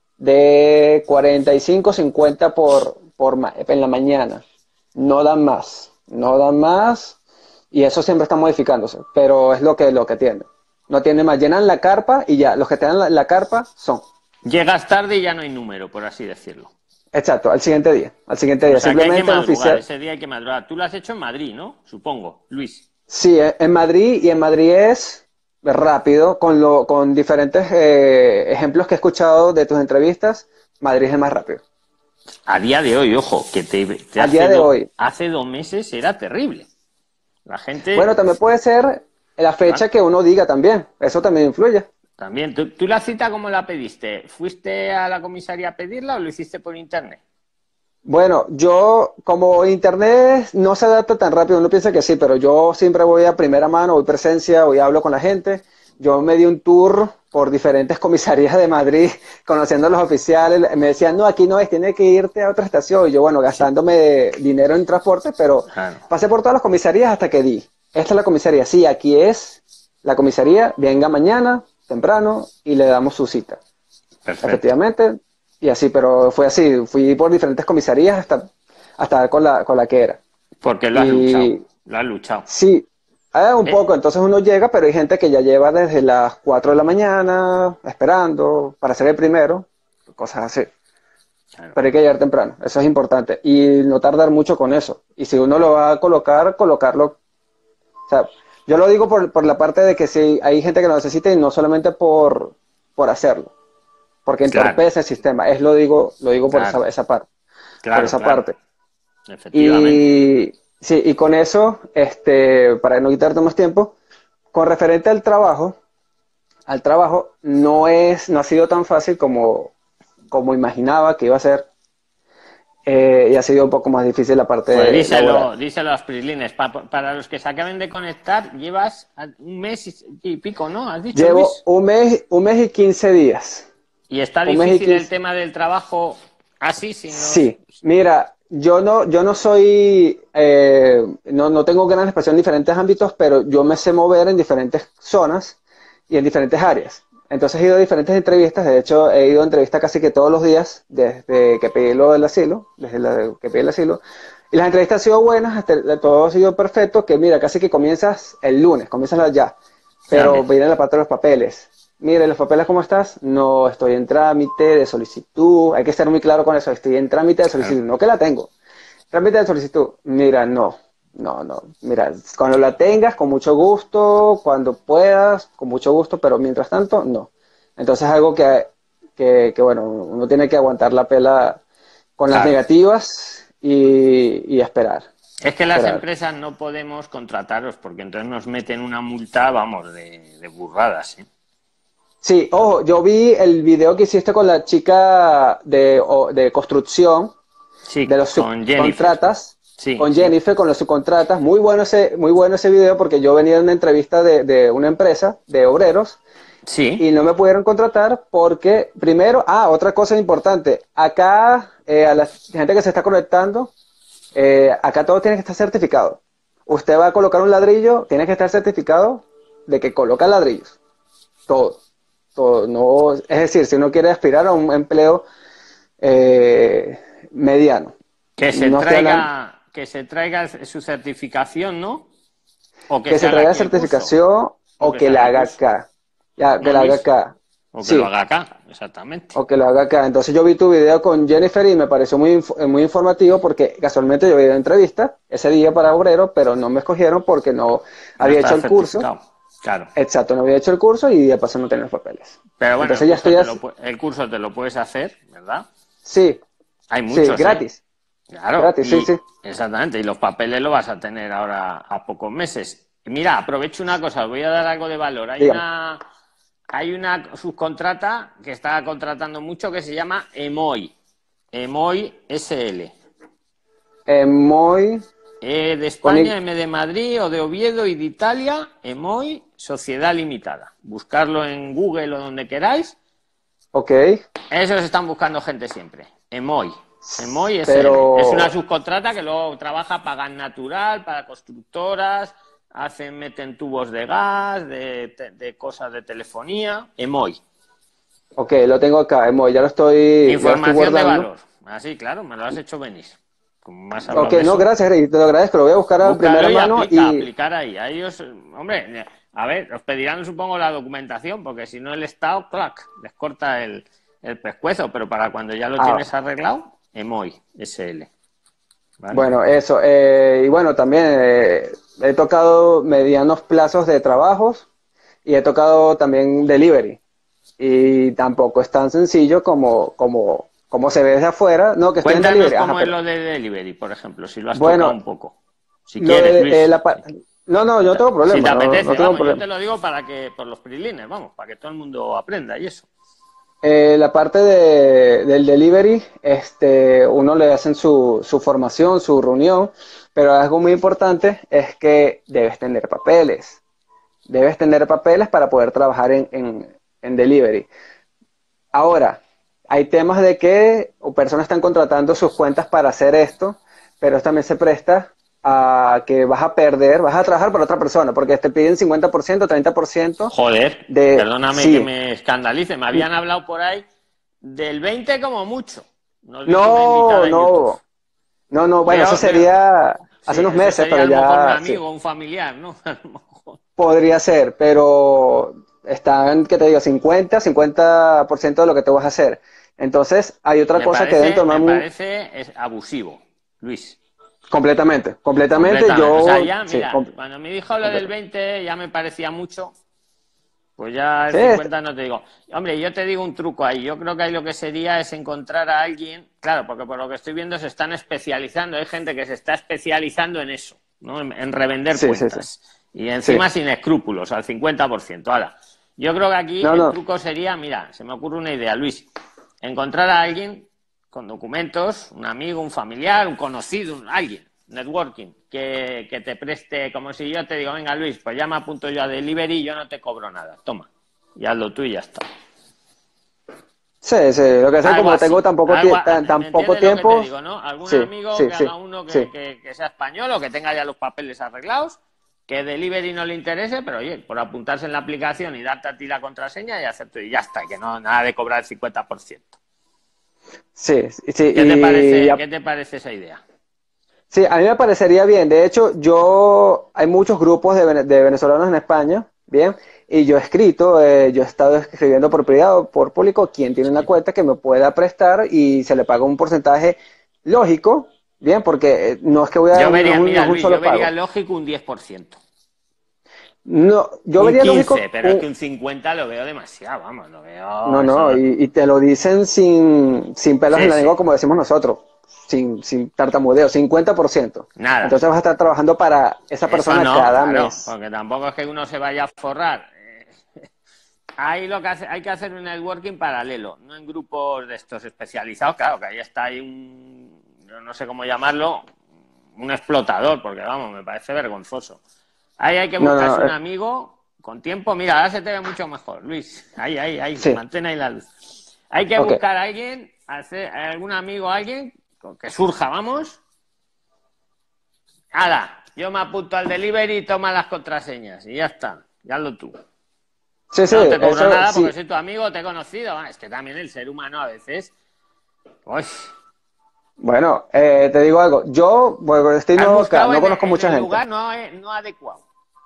de cuarenta y cinco, cincuenta por, por ma- en la mañana. No dan más, no dan más y eso siempre está modificándose, pero es lo que, lo que tiene. No tiene más, llenan la carpa y ya, los que te dan la, la carpa son. Llegas tarde y ya no hay número, por así decirlo. Exacto, al siguiente día, al siguiente O día. sea que hay que Simplemente el madrugar, oficial, ese día hay que madrugar. Tú lo has hecho en Madrid, ¿no? Supongo, Luis. sí, eh, en Madrid y en Madrid es rápido, con, lo, con diferentes eh, ejemplos que he escuchado de tus entrevistas, Madrid es el más rápido. A día de hoy, ojo, que te, te Al día hace, de do- hoy, hace dos meses era terrible. La bueno, gente, también puede ser la claro, fecha que uno diga también, eso también influye. también. ¿Tú, tú la cita cómo la pediste? ¿Fuiste a la comisaría a pedirla o lo hiciste por internet? Bueno, yo como internet no se adapta tan rápido, uno piensa que sí, pero yo siempre voy a primera mano, voy presencia, voy hablo con la gente. Yo me di un tour por diferentes comisarías de Madrid, conociendo a los oficiales. Me decían, no, aquí no es, tiene que irte a otra estación. Y yo, bueno, Sí, gastándome dinero en transporte, pero claro, pasé por todas las comisarías hasta que di. Esta es la comisaría, sí, aquí es la comisaría, venga mañana, temprano, y le damos su cita. perfecto. Efectivamente, y así, pero fue así, fui por diferentes comisarías hasta, hasta dar con la, con la que era. Porque lo has luchado, Y lo has luchado. sí, ah, un Eh, poco, entonces uno llega, pero hay gente que ya lleva desde las cuatro de la mañana esperando para ser el primero, cosas así. claro, Pero hay que llegar temprano, eso es importante. Y no tardar mucho con eso. Y si uno lo va a colocar, colocarlo. O sea, yo lo digo por, por la parte de que si hay gente que lo necesita y no solamente por, por hacerlo, porque claro, entorpece el sistema. Es lo digo, lo digo por claro, esa, esa parte, por claro, esa claro, parte. efectivamente. Y sí, y con eso, este, para no quitarte más tiempo, con referente al trabajo, al trabajo, no es, no ha sido tan fácil como, como imaginaba que iba a ser, eh, y ha sido un poco más difícil la Pues parte laboral. díselo, díselo a los prislines. Pa- para los que se acaben de conectar, llevas un mes y, y pico, ¿no? ¿Has dicho, Llevo Luis? un mes, un mes y quince días. ¿Y está Un mes y difícil el quince. tema del trabajo así, sin los... Sí, mira, yo no, yo no soy, eh, no, no tengo gran expresión en diferentes ámbitos, pero yo me sé mover en diferentes zonas y en diferentes áreas. Entonces he ido a diferentes entrevistas, de hecho he ido a entrevistas casi que todos los días desde que pedí lo del asilo, desde la, que pedí el asilo. Y las entrevistas han sido buenas, hasta- todo ha sido perfecto, que mira, casi que comienzas el lunes, comienzas ya, Ya pero ves. viene la parte de los papeles. Mire, los papeles, ¿cómo estás? No, estoy en trámite de solicitud. Hay que ser muy claro con eso. Estoy en trámite de Claro. solicitud. No que la tengo. Trámite de solicitud. Mira, no. No, no. Mira, cuando la tengas, con mucho gusto. Cuando puedas, con mucho gusto. Pero mientras tanto, no. Entonces es algo que, que, que, bueno, uno tiene que aguantar la pela con las Claro. negativas y, y esperar. Es que las Esperar. empresas no podemos contrataros porque entonces nos meten una multa, vamos, de, de burradas, ¿eh? Sí, ojo, yo vi el video que hiciste con la chica de, o- de construcción de Sí, los con Jennifer. subcontratas, Sí, con sí. Jennifer, con los subcontratas. Muy bueno ese, muy bueno ese video porque yo venía de una entrevista de, de una empresa de obreros y Sí, no me pudieron contratar porque, primero, ah, otra cosa importante, acá eh, a la gente que se está conectando, eh, acá todo tiene que estar certificado. Usted va a colocar un ladrillo, tiene que estar certificado de que coloca ladrillos, todo. Todo, no, es decir, si uno quiere aspirar a un empleo eh, mediano, que se no estoy hablando, traiga, que se traiga su certificación, ¿no? O que que se se haga traiga aquí el curso. certificación O o que que se la haga el haga curso. acá, ya, que ¿No, la haga Luis? acá, O que lo sí, haga acá, exactamente. o que lo haga acá. Entonces yo vi tu video con Jennifer y me pareció muy, inf- muy informativo porque casualmente yo vi una entrevista ese día para obrero, pero no me escogieron porque no No había hecho está el curso, certificado. Claro. exacto, no había hecho el curso y de paso no tenía los papeles. Pero bueno, el Entonces ya curso estoy te lo, así, pu- el curso te lo puedes hacer, ¿verdad? sí, Hay sí, muchos, ¿eh? gratis, Claro, gratis, sí, y sí, exactamente, y los papeles lo vas a tener ahora a pocos meses. Y mira, aprovecho una cosa, os voy a dar algo de valor. Hay dígame. una, hay una subcontrata que está contratando mucho que se llama Emoy. Emoy S L. Eh, muy E de con España, I- M de Madrid o de Oviedo y de Italia, Emoy, Sociedad Limitada. Buscarlo en Google o donde queráis. ok, Esos están buscando gente siempre. Emoy. Emoy S L. Es una pero, subcontrata que luego trabaja para gas natural, para constructoras, hacen, meten tubos de gas, de, de- de cosas de telefonía. Emoy. ok, lo tengo acá, Emo, ya lo estoy, ya lo estoy Información de guardando. valor. Así, claro, me lo has hecho venir. Como me has Ok, hablado de no, eso. gracias, Greg, te lo agradezco, lo voy a buscar a Búscalo primera y mano aplica, y, aplicar ahí. A ellos, hombre, a ver, os pedirán, supongo, la documentación, porque si no el Estado, clac, les corta el, el pescuezo, pero para cuando ya lo ah, tienes arreglado, Emoy, S L. ¿Vale? bueno, eso, eh, y bueno, también eh, he tocado medianos plazos de trabajos y he tocado también delivery y tampoco es tan sencillo como, como, como se ve desde afuera, no, que estoy en Cuéntanos delivery, ajá, cómo es pero, lo de delivery, por ejemplo, si lo has tocado bueno, un poco. Si lo quieres, de, eh, Luis. la, pa- Si, no, no, yo si no te, tengo si te problema, no, no apetece, tengo vamos, yo problema. te lo digo para que, por los prilines, vamos, para que todo el mundo aprenda y eso. Eh, la parte de, del delivery, este, uno le hacen su, su formación, su reunión, pero algo muy importante es que debes tener papeles. Debes tener papeles para poder trabajar en, en, en delivery. Ahora, hay temas de que o personas están contratando sus cuentas para hacer esto, pero esto también se presta a que vas a perder, vas a trabajar para otra persona, porque te piden cincuenta por ciento, treinta por ciento Joder, de, perdóname que sí, me escandalice. Me habían hablado por ahí del veinte como mucho. Nos dijo una no, invitada en YouTube. no, no, no, bueno, eso Veo, veo. sería hace Sí, unos eso meses, sería pero a lo mejor un ya sí, amigo, un familiar, ¿no? A lo mejor. podría ser, pero están, ¿qué te digo? cincuenta, cincuenta por ciento de lo que te vas a hacer. Entonces, hay otra Me cosa que deben parece, tomar me muy, parece es abusivo, Luis. completamente, completamente, Completamente. O sea, yo, ya, sí, mira, com- cuando me dijo lo del completamente. veinte ya me parecía mucho. Pues ya el Sí, es- cincuenta no te digo. Hombre, yo te digo un truco ahí. Yo creo que ahí lo que sería es encontrar a alguien. Claro, porque por lo que estoy viendo se están especializando. Hay gente que se está especializando en eso, ¿no? En, en revender sí, sí, sí, cuentas. Y sí, encima sin escrúpulos, al cincuenta por ciento. Ahora, Yo creo que aquí No, el no. truco sería, mira, se me ocurre una idea, Luis, encontrar a alguien con documentos, un amigo, un familiar, un conocido, un- alguien, networking, que, que te preste, como si yo te digo, venga Luis, pues ya me apunto yo a Delivery y yo no te cobro nada, toma, y hazlo tú y ya está. Sí, sí, lo que pasa es que Algo como tengo así, tan poco, algo, tie- a- tan, tan ¿me poco entiendes lo que te tiempo, digo, no? Algún sí, amigo sí, que sí, haga uno sí. que, que, que sea español o que tenga ya los papeles arreglados, que Delivery no le interese, pero oye, por apuntarse en la aplicación y darte a ti la contraseña y hacerte y ya está, y que no nada de cobrar el cincuenta por ciento. Sí, sí, sí, ¿Qué te y parece, a- qué te parece esa idea? sí, a mí me parecería bien. De hecho, yo, hay muchos grupos de, vene- de venezolanos en España, bien, y yo he escrito, eh, yo he estado escribiendo por privado, por público, quien tiene una cuenta que me pueda prestar y se le paga un porcentaje lógico, bien, porque eh, no es que voy a, Yo no es vería, un, no mira es un Luis, yo solo vería pago. lógico un diez por ciento. No, yo Un vería quince, lógico pero es un, que un cincuenta lo veo demasiado, vamos, lo veo, no, eso no, no. y, y te lo dicen sin, sin pelos en Sí, la sí, lengua, como decimos nosotros, sin, sin tartamudeo, cincuenta por ciento. nada. Entonces vas a estar trabajando para esa Eso persona no, cada claro, mes. porque tampoco es que uno se vaya a forrar. Eh, Ahí lo que hace, hay que hacer un networking paralelo, no en grupos de estos especializados, claro, que ahí está ahí un, yo no sé cómo llamarlo, un explotador, porque vamos, me parece vergonzoso. Ahí hay que No, no, buscarse no, un eh, amigo con tiempo, mira, ahora se te ve mucho mejor, Luis, ahí, ahí, ahí, sí, mantén ahí la luz. Hay que ok. buscar a alguien, hacer, algún amigo, alguien que surja, vamos, hala, yo me apunto al delivery y toma las contraseñas, y ya está, ya hazlo tú. Sí, sí, No te cobro eso nada porque sí. soy tu amigo, te he conocido. Ah, es que también el ser humano a veces. Uy, Bueno, eh, te digo algo. Yo, bueno, estoy has nuevo acá, buscado no en conozco el, en mucha el gente. lugar no, eh, no adecuado.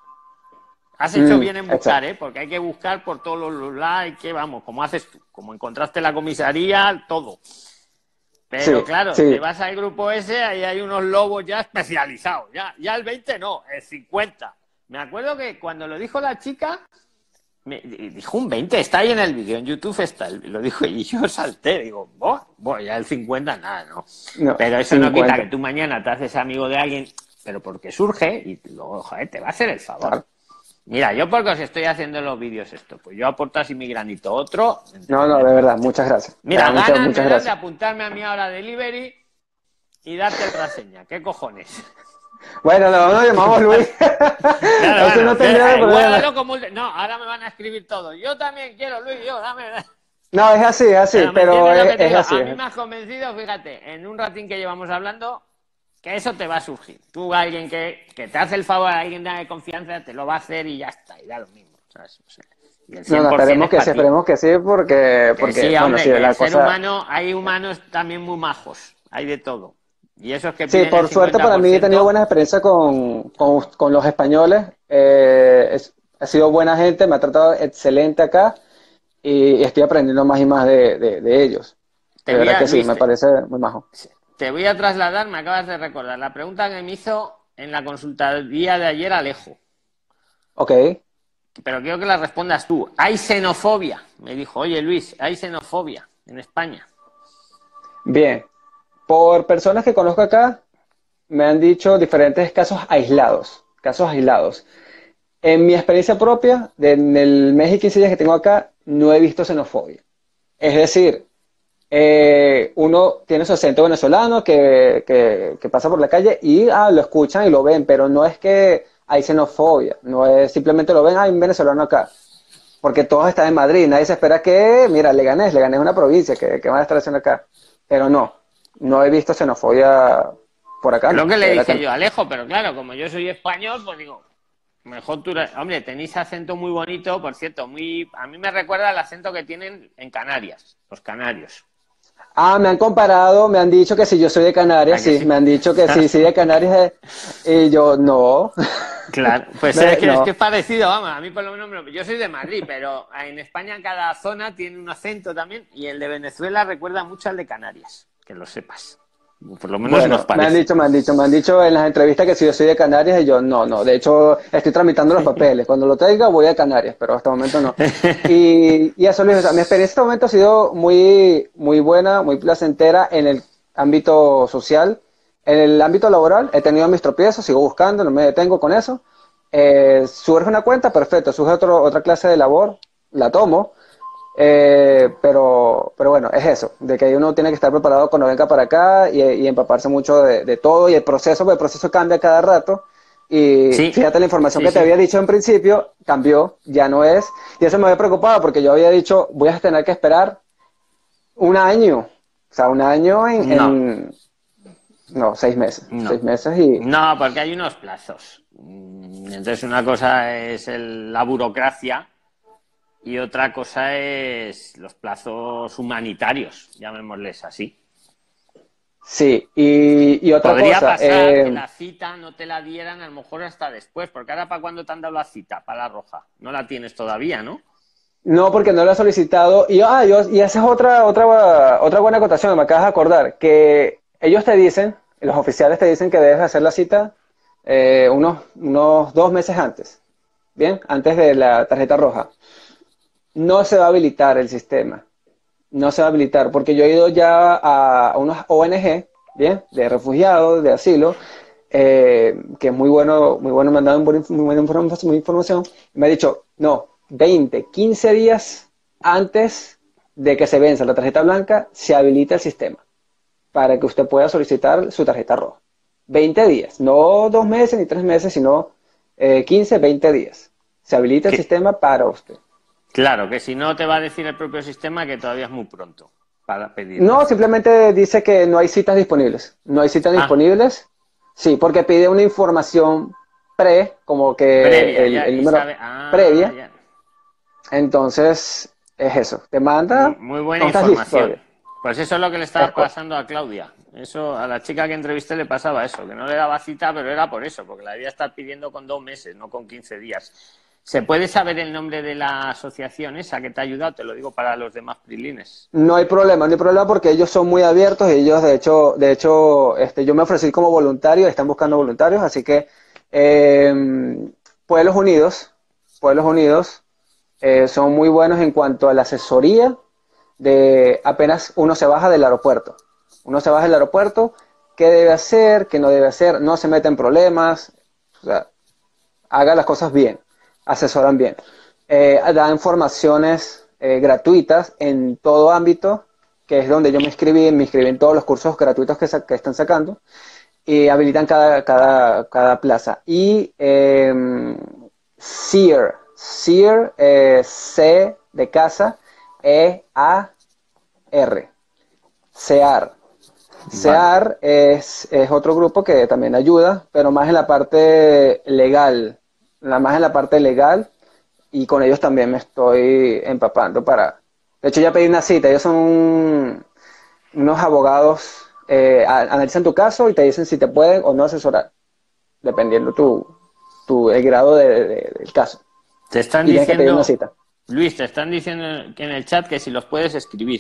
Has hecho Mm, bien en buscar, exacto. ¿eh? Porque hay que buscar por todos los lados, que vamos, como haces tú, como encontraste la comisaría, todo. Sí, Pero claro, te sí. vas al grupo ese, ahí hay unos lobos ya especializados. Ya, ya el veinte no, el cincuenta. Me acuerdo que cuando lo dijo la chica, me dijo un veinte, está ahí en el vídeo, en YouTube está, lo dijo y yo salté, digo, voy, voy, ya el cincuenta nada, no. No, Pero eso no quita que cincuenta. tú mañana te haces amigo de alguien, pero porque surge y luego, joder, te va a hacer el favor. Claro. Mira, yo porque os estoy haciendo los vídeos esto, pues yo aporto así mi granito, otro, No, no, me- de verdad, muchas gracias. De mira, verdad, muchas, ganas me muchas das de gracias. apuntarme a mi hora delivery y darte otra seña, ¿qué cojones? Bueno, no, nos llamamos Luis. Claro, Eso bueno, no tendría eh, problema. igualalo como... el- No, ahora me van a escribir todo. Yo también quiero, Luis, yo, dame... No, es así, es así, Pero ¿me pero entiendes lo es, que te es digo? así. A mí Es- me has convencido, fíjate, en un ratín que llevamos hablando, que eso te va a surgir. Tú, alguien que, que te hace el favor, alguien de confianza, te lo va a hacer y ya está, y da lo mismo, ¿sabes? O sea, y el No, no, cien por ciento esperemos es que para sí, ti. esperemos que sí, porque, Que porque, sí, bueno, sí, hombre, que el la ser cosa. humano, hay humanos también muy majos, hay de todo. Y esos que Sí, piden el por suerte para mí he tenido cincuenta por ciento, buenas experiencias con, con, con los españoles. Eh, es- ha sido buena gente, me ha tratado excelente acá y estoy aprendiendo más y más de, de, de ellos. te De voy verdad a, que sí, Luis, me te, parece muy majo. te voy a trasladar, me acabas de recordar, la pregunta que me hizo en la consultoría de ayer Alejo. Ok, Pero quiero que la respondas tú. ¿Hay xenofobia? Me dijo, oye Luis, ¿hay xenofobia en España? bien. Por personas que conozco acá, me han dicho diferentes casos aislados, casos aislados. En mi experiencia propia, de- en el mes y quince días que tengo acá, no he visto xenofobia. Es decir, eh, uno tiene su acento venezolano que, que- que pasa por la calle y ah, lo escuchan y lo ven, pero no es que hay xenofobia, no es simplemente lo ven, hay un venezolano acá, porque todos están en Madrid, nadie se espera que, mira, Leganés, Leganés es una provincia, que, que van a estar haciendo acá, pero no, no he visto xenofobia por acá, Es lo no, que de le verdad que dije no. yo a Alejo, pero claro, como yo soy español, pues digo, mejor tú... Hombre, tenéis acento muy bonito, por cierto, muy... A mí me recuerda al acento que tienen en Canarias, los canarios. Ah, me han comparado, me han dicho que si yo soy de Canarias, ¿A que sí, sí? me han dicho que sí, sí de Canarias, eh, y yo no, Claro, pues es Me- que, es que no. es parecido, vamos, a mí por lo menos, me- yo soy de Madrid, pero en España cada zona tiene un acento también y el de Venezuela recuerda mucho al de Canarias, que lo sepas. Por lo menos nos Bueno, me han parece. dicho, me han dicho, me han dicho en las entrevistas que si yo soy de Canarias y yo no, no. De hecho, estoy tramitando los papeles. Cuando lo tenga voy a Canarias, pero hasta el momento no. Y, y eso, Luis, o sea, mi experiencia hasta el momento ha sido muy, muy buena, muy placentera en el ámbito social. En el ámbito laboral he tenido mis tropiezos, sigo buscando, no me detengo con eso. Eh, surge una cuenta, perfecto. Surge otro, otra clase de labor, la tomo, eh, pero, pero bueno, es eso, de que uno tiene que estar preparado cuando venga para acá y, y empaparse mucho de, de todo y el proceso, porque el proceso cambia cada rato. Y Sí, fíjate, la información sí, que te sí. había dicho en principio cambió, ya no es. Y eso me había preocupado porque yo había dicho, voy a tener que esperar un año. O sea, un año en, No, en no, seis meses. no. Seis meses y No, porque hay unos plazos. Mm, Entonces, una cosa es el- la burocracia y otra cosa es los plazos humanitarios, llamémosles así. sí. Y, y otra Podría cosa, pasar que eh, la cita no te la dieran a lo mejor hasta después, porque ahora ¿para cuándo te han dado la cita? Para la roja. No la tienes todavía, ¿no? no porque no lo he solicitado. Y, ah, yo, y esa es otra, otra, otra buena acotación, me acabas de acordar, que ellos te dicen, los oficiales te dicen que debes hacer la cita eh, unos, unos dos meses antes. Bien, antes de la tarjeta roja. No se va a habilitar el sistema. No se va a habilitar, porque yo he ido ya a unas O N G, bien, de refugiados, de asilo, eh, que es muy bueno, muy bueno, me han dado muy, muy buena información, muy información, y me ha dicho, no, veinte, quince días antes de que se venza la tarjeta blanca, se habilita el sistema para que usted pueda solicitar su tarjeta roja. veinte días, no dos meses ni tres meses, sino eh, quince, veinte días. Se habilita el Que, sistema para usted. claro, que si no te va a decir el propio sistema que todavía es muy pronto para pedir la No, cita. simplemente dice que no hay citas disponibles. No hay citas Ah, disponibles. Sí, porque pide una información pre, como que previa el, ya, el y número sabe. Ah, previa. ya. Entonces, es eso. Te Muy, manda, muy buena no estás listo información. todavía. Pues eso es lo que le Es estaba co- pasando a Claudia. Eso a la chica que entrevisté le pasaba eso, que no le daba cita, pero era por eso, porque la debía estar pidiendo con dos meses, no con quince días. ¿Se puede saber el nombre de la asociación esa que te ha ayudado? Te lo digo para los demás prilines. no hay problema, no hay problema porque ellos son muy abiertos y ellos, de hecho, de hecho, este, yo me ofrecí como voluntario, están buscando voluntarios, así que eh, Pueblos Unidos, Pueblos Unidos eh, son muy buenos en cuanto a la asesoría de apenas uno se baja del aeropuerto. Uno se baja del aeropuerto, qué debe hacer, qué no debe hacer, no se mete en problemas, o sea, haga las cosas bien, asesoran bien. Eh, da informaciones eh, gratuitas en todo ámbito, que es donde yo me inscribí, me inscribí en todos los cursos gratuitos que, sa- que están sacando, y habilitan cada, cada, cada plaza. Y eh, SEER, SEER, eh, C de casa, E A R, SEAR. Vale. SEAR es, es otro grupo que también ayuda, pero más en la parte legal, la, más en la parte legal, y con ellos también me estoy empapando para... De hecho, ya pedí una cita, ellos son unos abogados, eh, a- analizan tu caso y te dicen si te pueden o no asesorar, dependiendo tu, tu el grado de, de- del caso. Te están Y tienes que pedir una diciendo, cita. Luis, te están diciendo que en el chat que si los puedes escribir.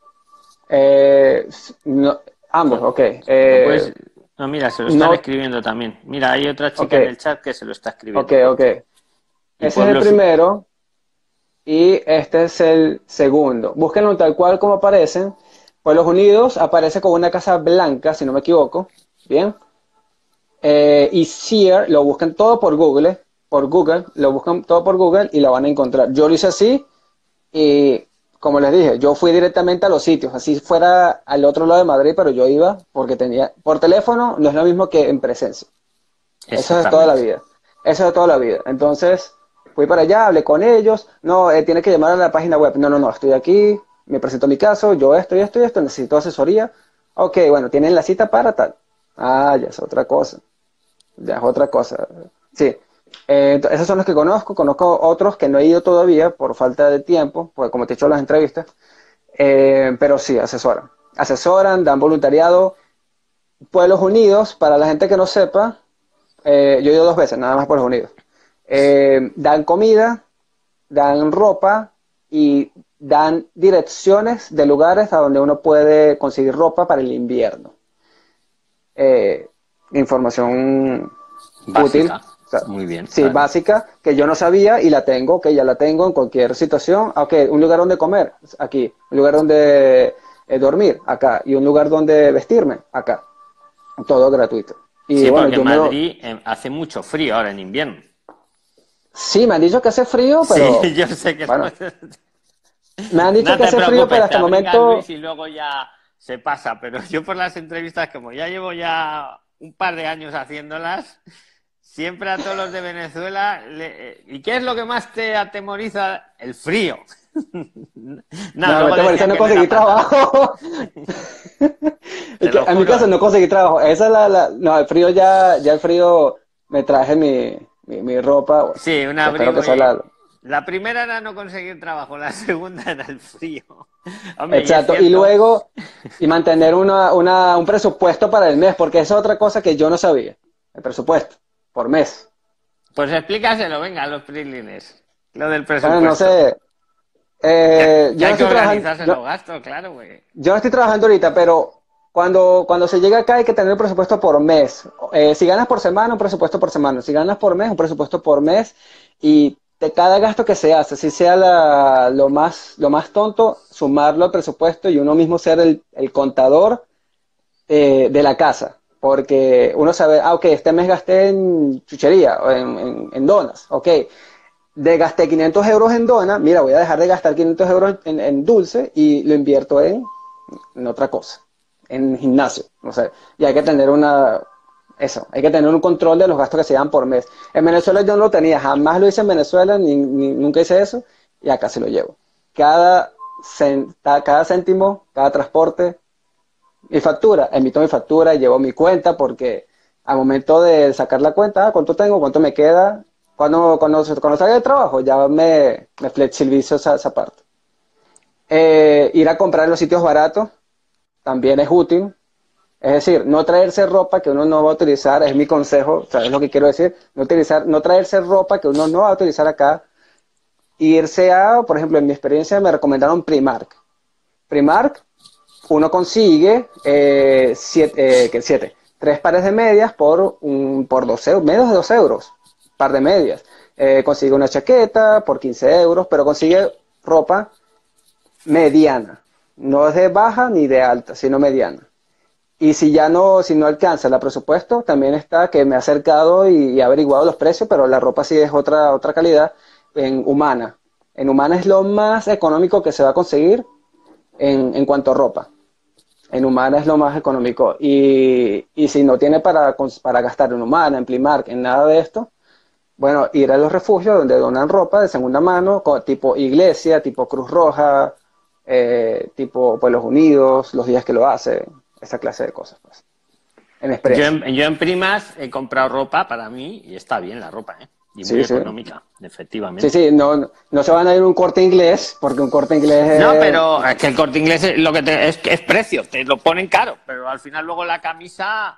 Eh, no, ambos, Lo, ok. lo Eh, puedes. No, mira, se lo están no, escribiendo también. Mira, hay otra ok, chica en el chat que se lo está ok, escribiendo por ok. ti. Y Ese es el pueblos. primero y este es el segundo. Búsquenlo tal cual como aparecen. Pueblos Unidos aparece con una casa blanca, si no me equivoco. Bien. Eh, y Sear lo buscan todo por Google, por Google, lo buscan todo por Google y lo van a encontrar. Yo lo hice así y como les dije, yo fui directamente a los sitios, así fuera al otro lado de Madrid, pero yo iba porque tenía, por teléfono no es lo mismo que en presencia. Eso es de toda la Exactamente. vida. Eso es de toda la vida. Entonces, fui para allá, hablé con ellos. No, eh, tiene que llamar a la página web. No, no, no, estoy aquí, me presento mi caso, yo esto y esto y esto, necesito asesoría. Ok, bueno, tienen la cita para tal. Ah, ya es otra cosa. Ya es otra cosa. Sí. Eh, ent- esos son los que conozco. Conozco otros que no he ido todavía por falta de tiempo, porque como te he dicho en las entrevistas. Eh, pero sí, asesoran. Asesoran, dan voluntariado. Pueblos Unidos, para la gente que no sepa, eh, yo he ido dos veces, nada más Pueblos Unidos. Eh, dan comida, dan ropa y dan direcciones de lugares a donde uno puede conseguir ropa para el invierno. Eh, información útil, Básica. o sea, Muy bien, sí, claro. básica, que yo no sabía y la tengo, que ya la tengo en cualquier situación. Ok, un lugar donde comer, aquí. Un lugar donde eh, dormir, acá. Y un lugar donde vestirme, acá. Todo gratuito. Y Sí, bueno, porque en yo me lo, Madrid eh, hace mucho frío ahora en invierno. Sí, me han dicho que hace frío, pero Sí, yo sé que bueno, no. me han dicho No que te hace frío, preocupes, pero te hasta el abrigas, momento, Luis, y luego ya se pasa. Pero yo por las entrevistas, como ya llevo ya un par de años haciéndolas, siempre a todos los de Venezuela, le- ¿y qué es lo que más te atemoriza? El frío. No, no, me luego atemoriza decían no que no era conseguir para tanto. trabajo. Es Te que lo en mi juro, caso ¿eh? no conseguí trabajo. Esa es la, la- no, el frío ya, ya el frío me traje mi, mi, mi ropa, bueno, Sí, un que espero que abrigo sea y... la, La primera era no conseguir trabajo, la segunda era el frío. Hombre, y es exacto. Y cierto. luego, y mantener una, una, un presupuesto para el mes, porque esa es otra cosa que yo no sabía. El presupuesto, por mes. Pues explícaselo, venga, a los prilines. Lo del Bueno, no presupuesto. sé, Que, eh, que yo no hay que estoy trabajando, organizarse yo, los gastos, claro, güey. yo no estoy trabajando ahorita, pero cuando, cuando se llega acá hay que tener un presupuesto por mes. Eh, si ganas por semana, un presupuesto por semana. Si ganas por mes, un presupuesto por mes. Y de cada gasto que se hace, si sea la- lo más, lo más tonto, sumarlo al presupuesto y uno mismo ser el, el contador eh, de la casa. Porque uno sabe, ah, ok, este mes gasté en chuchería o en, en, en donas, ok. De gasté quinientos euros en dona, mira, voy a dejar de gastar quinientos euros en, en dulce y lo invierto en, en otra cosa, en gimnasio, no sé. Y hay que tener una, eso, hay que tener un control de los gastos que se dan por mes. En Venezuela yo no lo tenía, jamás lo hice en Venezuela, ni, ni- nunca hice eso, y acá se lo llevo. Cada, cen- cada céntimo, cada transporte, mi factura, emito mi factura, llevo mi cuenta porque al momento de sacar la cuenta, ah, ¿cuánto tengo? ¿Cuánto me queda? Cuando, cuando, cuando salga de trabajo ya me, me flexibilizo esa, esa parte. Eh, ir a comprar en los sitios baratos también es útil. Es decir, no traerse ropa que uno no va a utilizar, es mi consejo, ¿sabes lo que quiero decir? No, utilizar, no traerse ropa que uno no va a utilizar acá. Irse a, por ejemplo, en mi experiencia me recomendaron Primark. Primark uno consigue eh, siete, eh, ¿qué? siete, tres pares de medias por, un, por dos euros, menos de dos euros, par de medias. Eh, consigue una chaqueta por quince euros, pero consigue ropa mediana. No es de baja ni de alta, sino mediana. Y si ya no, si no alcanza el presupuesto, también está que me he acercado y, y he averiguado los precios, pero la ropa sí es otra, otra calidad en Humana. En Humana es lo más económico que se va a conseguir en, en cuanto a ropa. En Humana es lo más económico. Y, y si no tiene para, para gastar en Humana, en Primark, en nada de esto, bueno, ir a los refugios donde donan ropa de segunda mano, tipo iglesia, tipo Cruz Roja, eh, tipo Pueblos Unidos, los días que lo hace, esa clase de cosas, pues, en mi Yo experiencia. en, yo en Primas he comprado ropa para mí y está bien la ropa, ¿eh? Y muy Sí, sí. económica, Sí, efectivamente. sí, no, no, no se van a ir a un Corte Inglés, porque un Corte Inglés No, es, pero es que el Corte Inglés es lo que te, es, es precio, te lo ponen caro, pero al final luego la camisa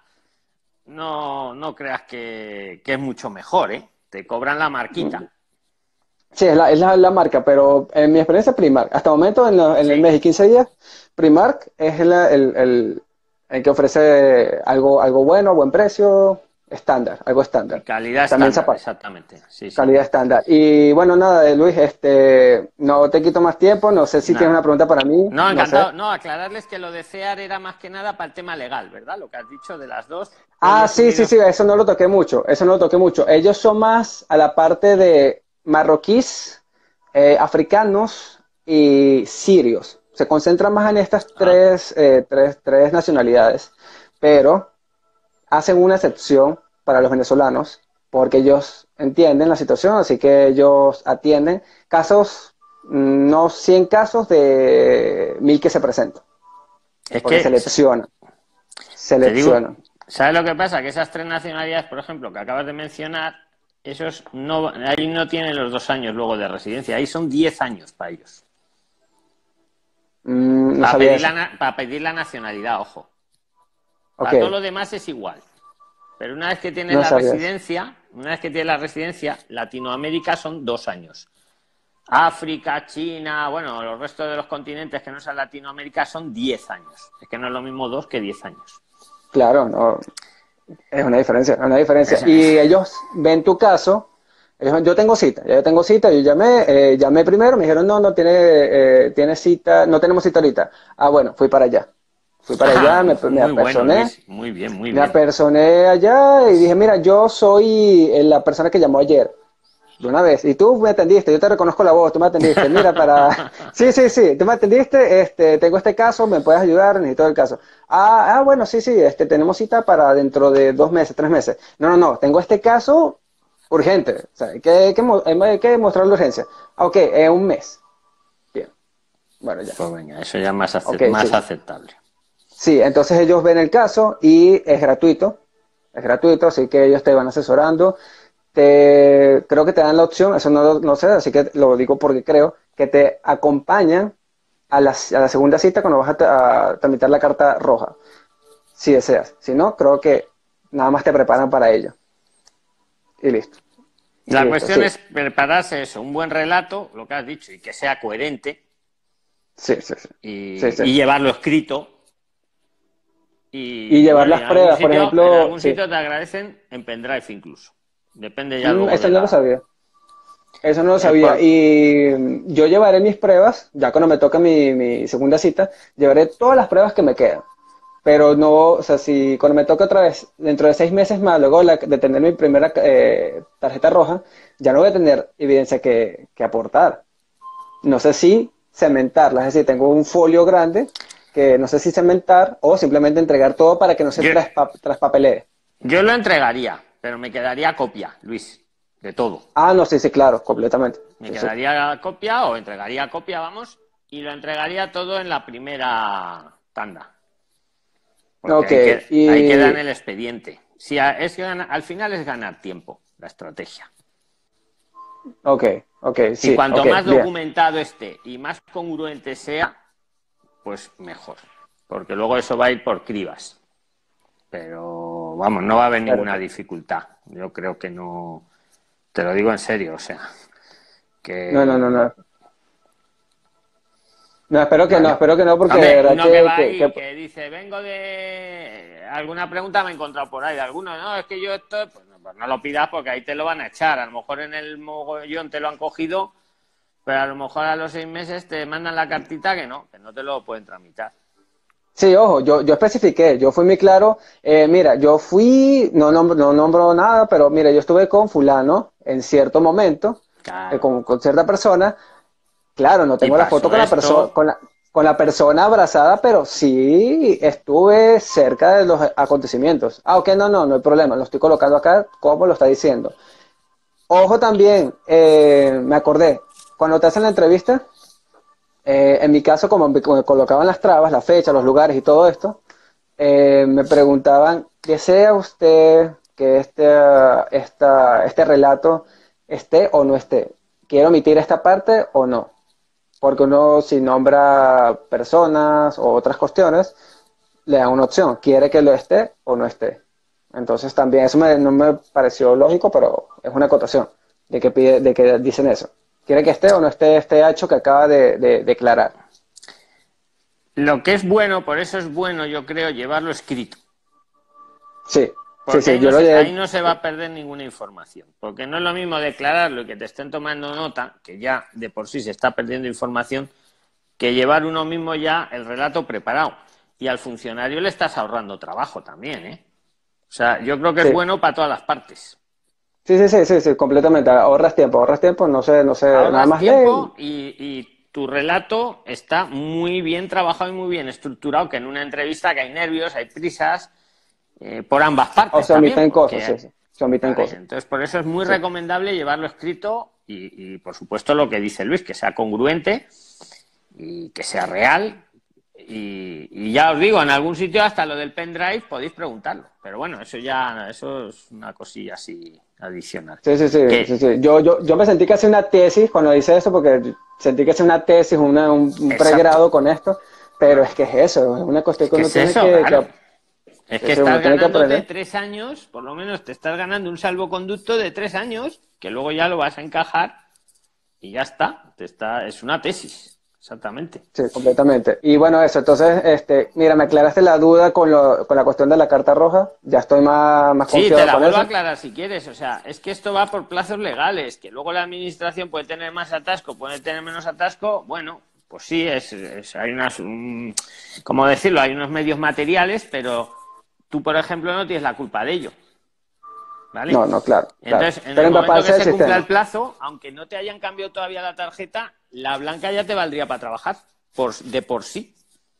no, no creas que, que es mucho mejor, ¿eh? Te cobran la marquita. sí, es la, es la, la marca, pero en mi experiencia Primark, hasta el momento en, lo- en el Sí, mes y quince días, Primark es la- el, el- el que ofrece algo, algo bueno, a buen precio, estándar, algo y estándar. calidad También estándar, zapatos, exactamente. Sí, sí. calidad estándar. Y bueno, nada, eh, Luis, este, no te quito más tiempo, no sé si tienes Nada. una pregunta para mí, No, no sé. encantado. No, aclararles que lo de CEAR era más que nada para el tema legal, ¿verdad? Lo que has dicho de las dos, Ah, Pueblos sí, sí, Unidos. sí, eso no lo toqué mucho, eso no lo toqué mucho. Ellos son más a la parte de marroquíes, eh, africanos y sirios. Se concentran más en estas Ah, tres, eh, tres, tres nacionalidades, pero hacen una excepción para los venezolanos porque ellos entienden la situación, así que ellos atienden casos, mm, no cien casos de mil que se presentan, es porque que seleccionan, te digo, seleccionan. ¿sabes lo que pasa? Que esas tres nacionalidades, por ejemplo, que acabas de mencionar, esos no, ahí no tienen los dos años luego de residencia, ahí son diez años para ellos. Mm, no Para sabía pedir la, eso. na- para pedir la nacionalidad, ojo. Ok, Para todo lo demás es igual. Pero una vez que tienes no la sabía eso. residencia, una vez que tienes la residencia, Latinoamérica son dos años. África, China, bueno, los restos de los continentes que no sean Latinoamérica son diez años. Es que no es lo mismo dos que diez años. Claro, no, es una diferencia, es una diferencia. Esa es. Y ellos ven tu caso, ellos ven, yo tengo cita, ya yo tengo cita, yo llamé, eh, llamé primero, me dijeron, no, no tiene, eh, tiene cita, no tenemos cita ahorita. Ah, bueno, fui para allá. Fui para allá, Ah, me, me muy bueno, apersoné, Luis. Muy bien, muy me bien. apersoné allá y dije, mira, yo soy eh, la persona que llamó ayer. de una vez. Y tú me atendiste, yo te reconozco la voz, tú me atendiste. Mira, para... Sí, sí, sí, tú me atendiste, este, tengo este caso, me puedes ayudar, necesito el caso. Ah, ah, bueno, sí, sí, este, tenemos cita para dentro de dos meses, tres meses. No, no, no, tengo este caso urgente. O sea, hay que, hay que, mo- hay que mostrar la urgencia. Ah, ok, en un mes. Bien, bueno, ya. Pues venga, eso ya es más, Ok, acep- más sí. aceptable. Sí, entonces ellos ven el caso y es gratuito. Es gratuito, así que ellos te van asesorando. Te, creo que te dan la opción, eso no, lo- no sé, así que lo digo porque creo, que te acompañan a la, a la segunda cita cuando vas a, tra- a tramitar la carta roja, si deseas. Si no, creo que nada más te preparan para ello. Y listo. Y La listo, cuestión sí. es prepararse eso, un buen relato, lo que has dicho, y que sea coherente, Sí, sí, sí. Sí, y, sí. y llevarlo escrito. Y Y llevar bueno, y las en algún pruebas, por sitio, en ejemplo, algún sí. sitio te agradecen en pendrive incluso. Depende ya Mm, luego eso de no lo la. sabía. Eso no lo eh, sabía. por- Y mm, yo llevaré mis pruebas, ya cuando me toque mi, mi segunda cita, llevaré todas las pruebas que me quedan. Pero no, o sea, si cuando me toque otra vez, dentro de seis meses más, luego la- de tener mi primera eh, tarjeta roja, ya no voy a tener evidencia que, que aportar. No sé si cementarla, es decir, tengo un folio grande que no sé si cementar o simplemente entregar todo para que no se Yo, traspa- traspapelee. yo lo entregaría, pero me quedaría copia, Luis, de todo. Ah, no, sí, sí, claro, completamente. Me Sí, sí. quedaría copia o entregaría copia, vamos, y lo entregaría todo en la primera tanda. Porque Ok, ahí, que, ahí queda en y el expediente. Si a- es que gana- al final es ganar tiempo, la estrategia. ok, ok, Y sí, cuanto ok, más bien. documentado esté y más congruente sea, pues mejor. Porque luego eso va a ir por cribas. Pero vamos, no va a haber ninguna Perfecto. dificultad. Yo creo que no. Te lo digo en serio, o sea, No, no, no, que. no. No, espero que no, Vale. espero que no, porque de Hombre, verdad uno que que, va que, ahí que- y que dice, vengo de. Alguna pregunta me he encontrado por ahí de alguno, no, es que yo esto. Pues no, pues no lo pidas porque ahí te lo van a echar. A lo mejor en el mogollón te lo han cogido, pero a lo mejor a los seis meses te mandan la cartita que no, que no te lo pueden tramitar. Sí, ojo, yo, yo especifiqué, yo fui muy claro. Eh, mira, yo fui, no nombro, no nombro nada, pero mira, yo estuve con fulano en cierto momento, eh, Claro. con, con cierta persona. Claro, no Y tengo la foto pasó con la persona, esto. con la, con la persona abrazada, pero sí estuve cerca de los acontecimientos. Ah, ok, no, no, no hay problema, lo estoy colocando acá como lo está diciendo. Ojo también, eh, me acordé, cuando te hacen la entrevista, eh, en mi caso, como me me colocaban las trabas, la fecha, los lugares y todo esto, eh, me preguntaban, ¿desea usted que este, esta, este relato esté o no esté? ¿Quiero omitir esta parte o no? Porque uno si nombra personas o otras cuestiones, le dan una opción, ¿quiere que lo esté o no esté? Entonces también eso me- no me pareció lógico, pero es una acotación de que, pide, de que dicen eso. ¿Quiere que esté o no esté este hecho que acaba de, de declarar? Lo que es bueno, por eso es bueno, yo creo, llevarlo escrito. Sí, sí, Porque sí, ahí yo no lo se, ahí llevé. no se va a perder ninguna información. Porque no es lo mismo declararlo y que te estén tomando nota, que ya de por sí se está perdiendo información, que llevar uno mismo ya el relato preparado. Y al funcionario le estás ahorrando trabajo también, ¿eh? O sea, yo creo que es Sí, bueno para todas las partes. sí, sí, sí, sí, sí, completamente. Ahorras tiempo, ahorras tiempo, no sé, no sé, nada Ahorras más lee. tiempo y, y tu relato está muy bien trabajado y muy bien estructurado, que en una entrevista que hay nervios, hay prisas, eh, por ambas O partes se también, omiten cosas, sí, porque sí, se omiten vale, cosas. entonces por eso es muy Sí, recomendable llevarlo escrito y, y, por supuesto lo que dice Luis, que sea congruente y que sea real. Y, y ya os digo, en algún sitio hasta lo del pendrive podéis preguntarlo, pero bueno, eso ya, eso es una cosilla así adicional. sí, sí, sí, sí, Que sí. Yo, yo, yo me sentí que hacía una tesis cuando hice eso, porque sentí que hacía una tesis, una, un, un exacto, pregrado con esto, pero es que es eso, es una cuestión es que que uno es tiene eso, que, claro. que, Es sí, que sí, uno estás tiene que ganándote aprender. tres años, por lo menos te estás ganando un salvoconducto de tres años, que luego ya lo vas a encajar y ya está. Te está es una tesis, exactamente. Sí, completamente. Y bueno, eso, entonces, este, mira, me aclaraste la duda con, lo, con la cuestión de la carta roja, ya estoy más, más Sí, te confiado la con vuelvo a eso. aclarar si quieres. O sea, es que esto va por plazos legales, que luego la administración puede tener más atasco, puede tener menos atasco. Bueno, pues sí, es, es- hay unas, un- ¿cómo decirlo? Hay unos medios materiales, pero tú, por ejemplo, no tienes la culpa de ello. ¿vale? No, no, claro. claro. Entonces, en Pero el en momento base que al se cumpla sistema. el plazo, aunque no te hayan cambiado todavía la tarjeta, la blanca ya te valdría para trabajar, por, de por sí.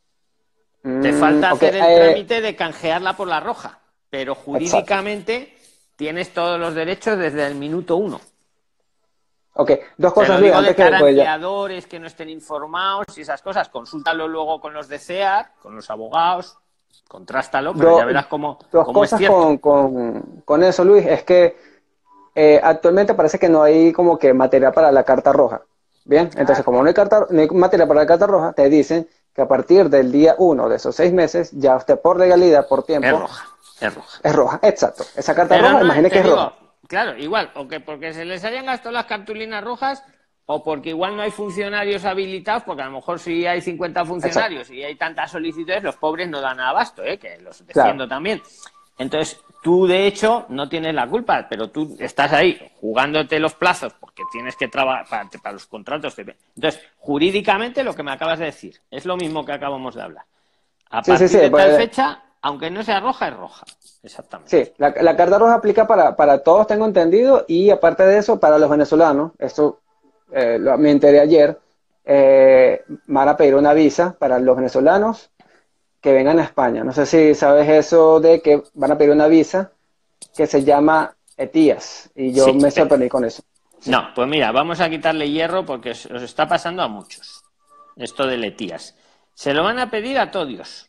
Te Mm, falta ok, hacer el eh, trámite de canjearla por la roja, pero exacto. jurídicamente tienes todos los derechos desde el minuto uno. Ok, dos Te cosas, lo Luis, digo de antes que cara a pues ya. empleadores que no estén informados y esas cosas. Consúltalo luego con los de C E A R, con los abogados, contrástalo, pero ya Do- verás cómo, dos cómo es cosas cierto. con, con, con eso, Luis, es que eh, actualmente parece que no hay como que material para la carta roja. Bien, entonces Claro, como no hay, carta, no hay material para la carta roja, te dicen que a partir del día uno de esos seis meses, ya usted por legalidad, por es tiempo, roja, es roja. es roja. Exacto. Esa carta Pero roja, no, imagine que te es roja. digo, claro, igual, o que porque se les hayan gastado las cartulinas rojas, o porque igual no hay funcionarios habilitados, porque a lo mejor si hay cincuenta Exacto. funcionarios y hay tantas solicitudes, los pobres no dan abasto, ¿eh? Que los Claro. defiendo también. Entonces, tú de hecho no tienes la culpa, pero tú estás ahí jugándote los plazos porque tienes que trabajar para, para los contratos. Entonces, jurídicamente lo que me acabas de decir es lo mismo que acabamos de hablar. A Sí, sí, sí. partir de tal Pues, fecha, aunque no sea roja, es roja. Exactamente. sí, la, la carta roja aplica para, para todos, tengo entendido, y aparte de eso, para los venezolanos, esto eh, lo, me enteré ayer, eh, van a pedir una visa para los venezolanos que vengan a España. No sé si sabes eso de que van a pedir una visa que se llama ETIAS, y yo Sí, me eh, sorprendí con eso. Sí. no, pues mira, vamos a quitarle hierro porque os os está pasando a muchos. Esto de Letías. Se lo van a pedir a todos.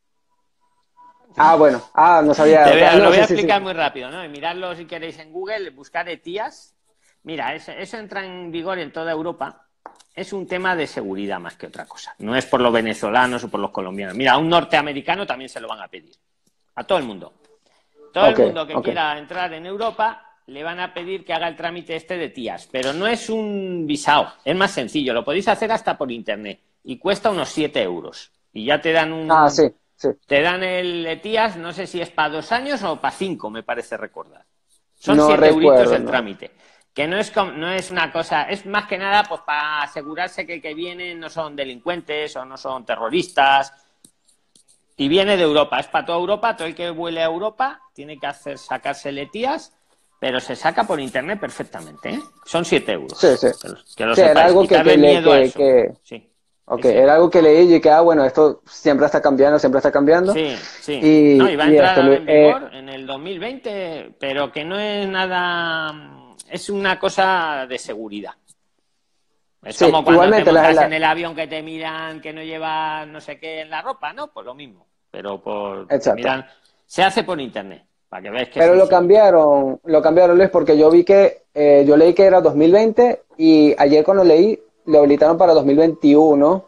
Ah, bueno, ah, no sabía, Te ok, voy ah, a, lo no, voy a sí, sí, sí, explicar muy rápido, ¿no? Y miradlo si queréis en Google, buscar Etías. Mira, eso, eso entra en vigor en toda Europa. Es un tema de seguridad más que otra cosa. No es por los venezolanos o por los colombianos. Mira, a un norteamericano también se lo van a pedir. A todo el mundo. Todo el ok, mundo que ok, quiera entrar en Europa le van a pedir que haga el trámite este de tías, pero no es un visado, es más sencillo, lo podéis hacer hasta por internet y cuesta unos siete euros y ya te dan ah, un, sí, sí, te dan el de tías, no sé si es para dos años o para cinco, me parece recordar. Son no siete euritos recuerdo, el no, trámite, que no es, no es una cosa, es más que nada pues para asegurarse que el que viene no son delincuentes o no son terroristas. Y viene de Europa, es para toda Europa, todo el que vuele a Europa tiene que hacer sacarse letías, pero se saca por internet perfectamente, ¿eh? Son siete sí, euros, sí, que lo, que lo sí, era sepáis, algo que, que, quitarle le, miedo a que, eso. que, Sí, sí, ok, sí. era algo que leí y que, ah, bueno, esto siempre está cambiando, siempre está cambiando. Sí, sí. No, y Y, va a y entrar esto, ahora Luis, en eh, vigor en el dos mil veinte, pero que no es nada, es una cosa de seguridad. Es sí, como cuando te igualmente, la, montas en la- el avión que te miran que no llevas no sé qué en la ropa, ¿no? Pues lo mismo, pero por, te exacto. miran, se hace por internet, para que veáis que es Pero lo sencillito. cambiaron, lo cambiaron, Luis, porque yo vi que, eh, yo leí que era dos mil veinte y ayer cuando leí, lo habilitaron para dos mil veintiuno.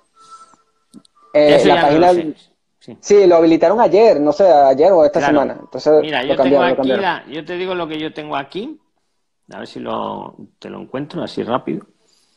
Eh, Eso la ya no lo página, sé. Sí, sí, lo habilitaron ayer, no sé, ayer o esta claro. semana. Entonces Mira, lo yo tengo cambiaron, lo aquí cambiaron. la, yo te digo lo que yo tengo aquí, a ver si lo, te lo encuentro así rápido.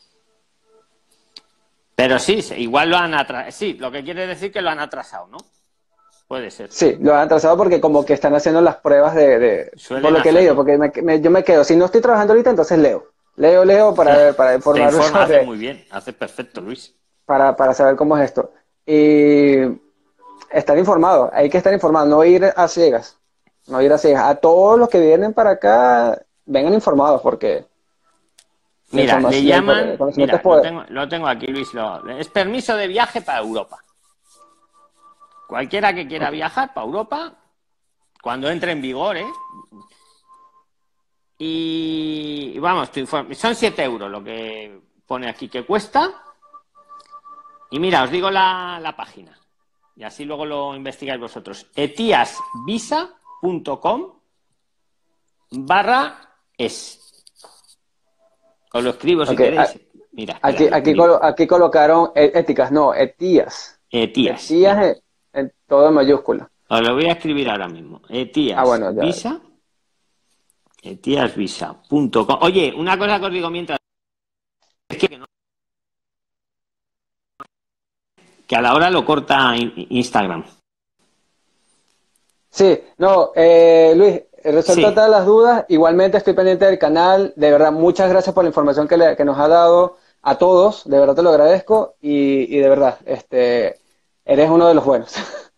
Pero sí, sí, igual lo han atrasado. Sí, lo que quiere decir que lo han atrasado, ¿no? Puede ser. Sí, lo han atrasado porque como que están haciendo las pruebas de, de- por Suelen lo que he leído, hacerlo. porque me- me- yo me quedo, si no estoy trabajando ahorita, entonces leo. Leo, leo para ver, para Te informarme informa, haces sobre, muy bien, haces perfecto, Luis. para, para saber cómo es esto. Y estar informado, hay que estar informado, no ir a ciegas, no ir a ciegas. A todos los que vienen para acá, vengan informados porque la Mira, le información, el llaman, conocimiento es mira, lo poder. tengo, lo tengo aquí, Luis. Lo, es permiso de viaje para Europa. Cualquiera que quiera Ok, viajar para Europa, cuando entre en vigor, ¿eh? Y vamos, te informo, son siete euros lo que pone aquí que cuesta. Y mira, os digo la, la página. Y así luego lo investigáis vosotros. etiasvisa.com barra es. Os lo escribo si ok, queréis. a- Mira, espera, aquí, lo aquí, escribo. colo- aquí colocaron e- éticas, no, etías. Etias, Etías mira. en, en todo en mayúscula. Os lo voy a escribir ahora mismo. Ah, Etias bueno, ya. Visa. etiasvisa punto com. Oye, una cosa que os digo mientras. Es que, no- que a la hora lo corta Instagram. Sí, no, eh, Luis, resuelto Sí. todas las dudas. Igualmente estoy pendiente del canal. De verdad, muchas gracias por la información que, le- que nos ha dado a todos. De verdad te lo agradezco y, y de verdad, este, eres uno de los buenos.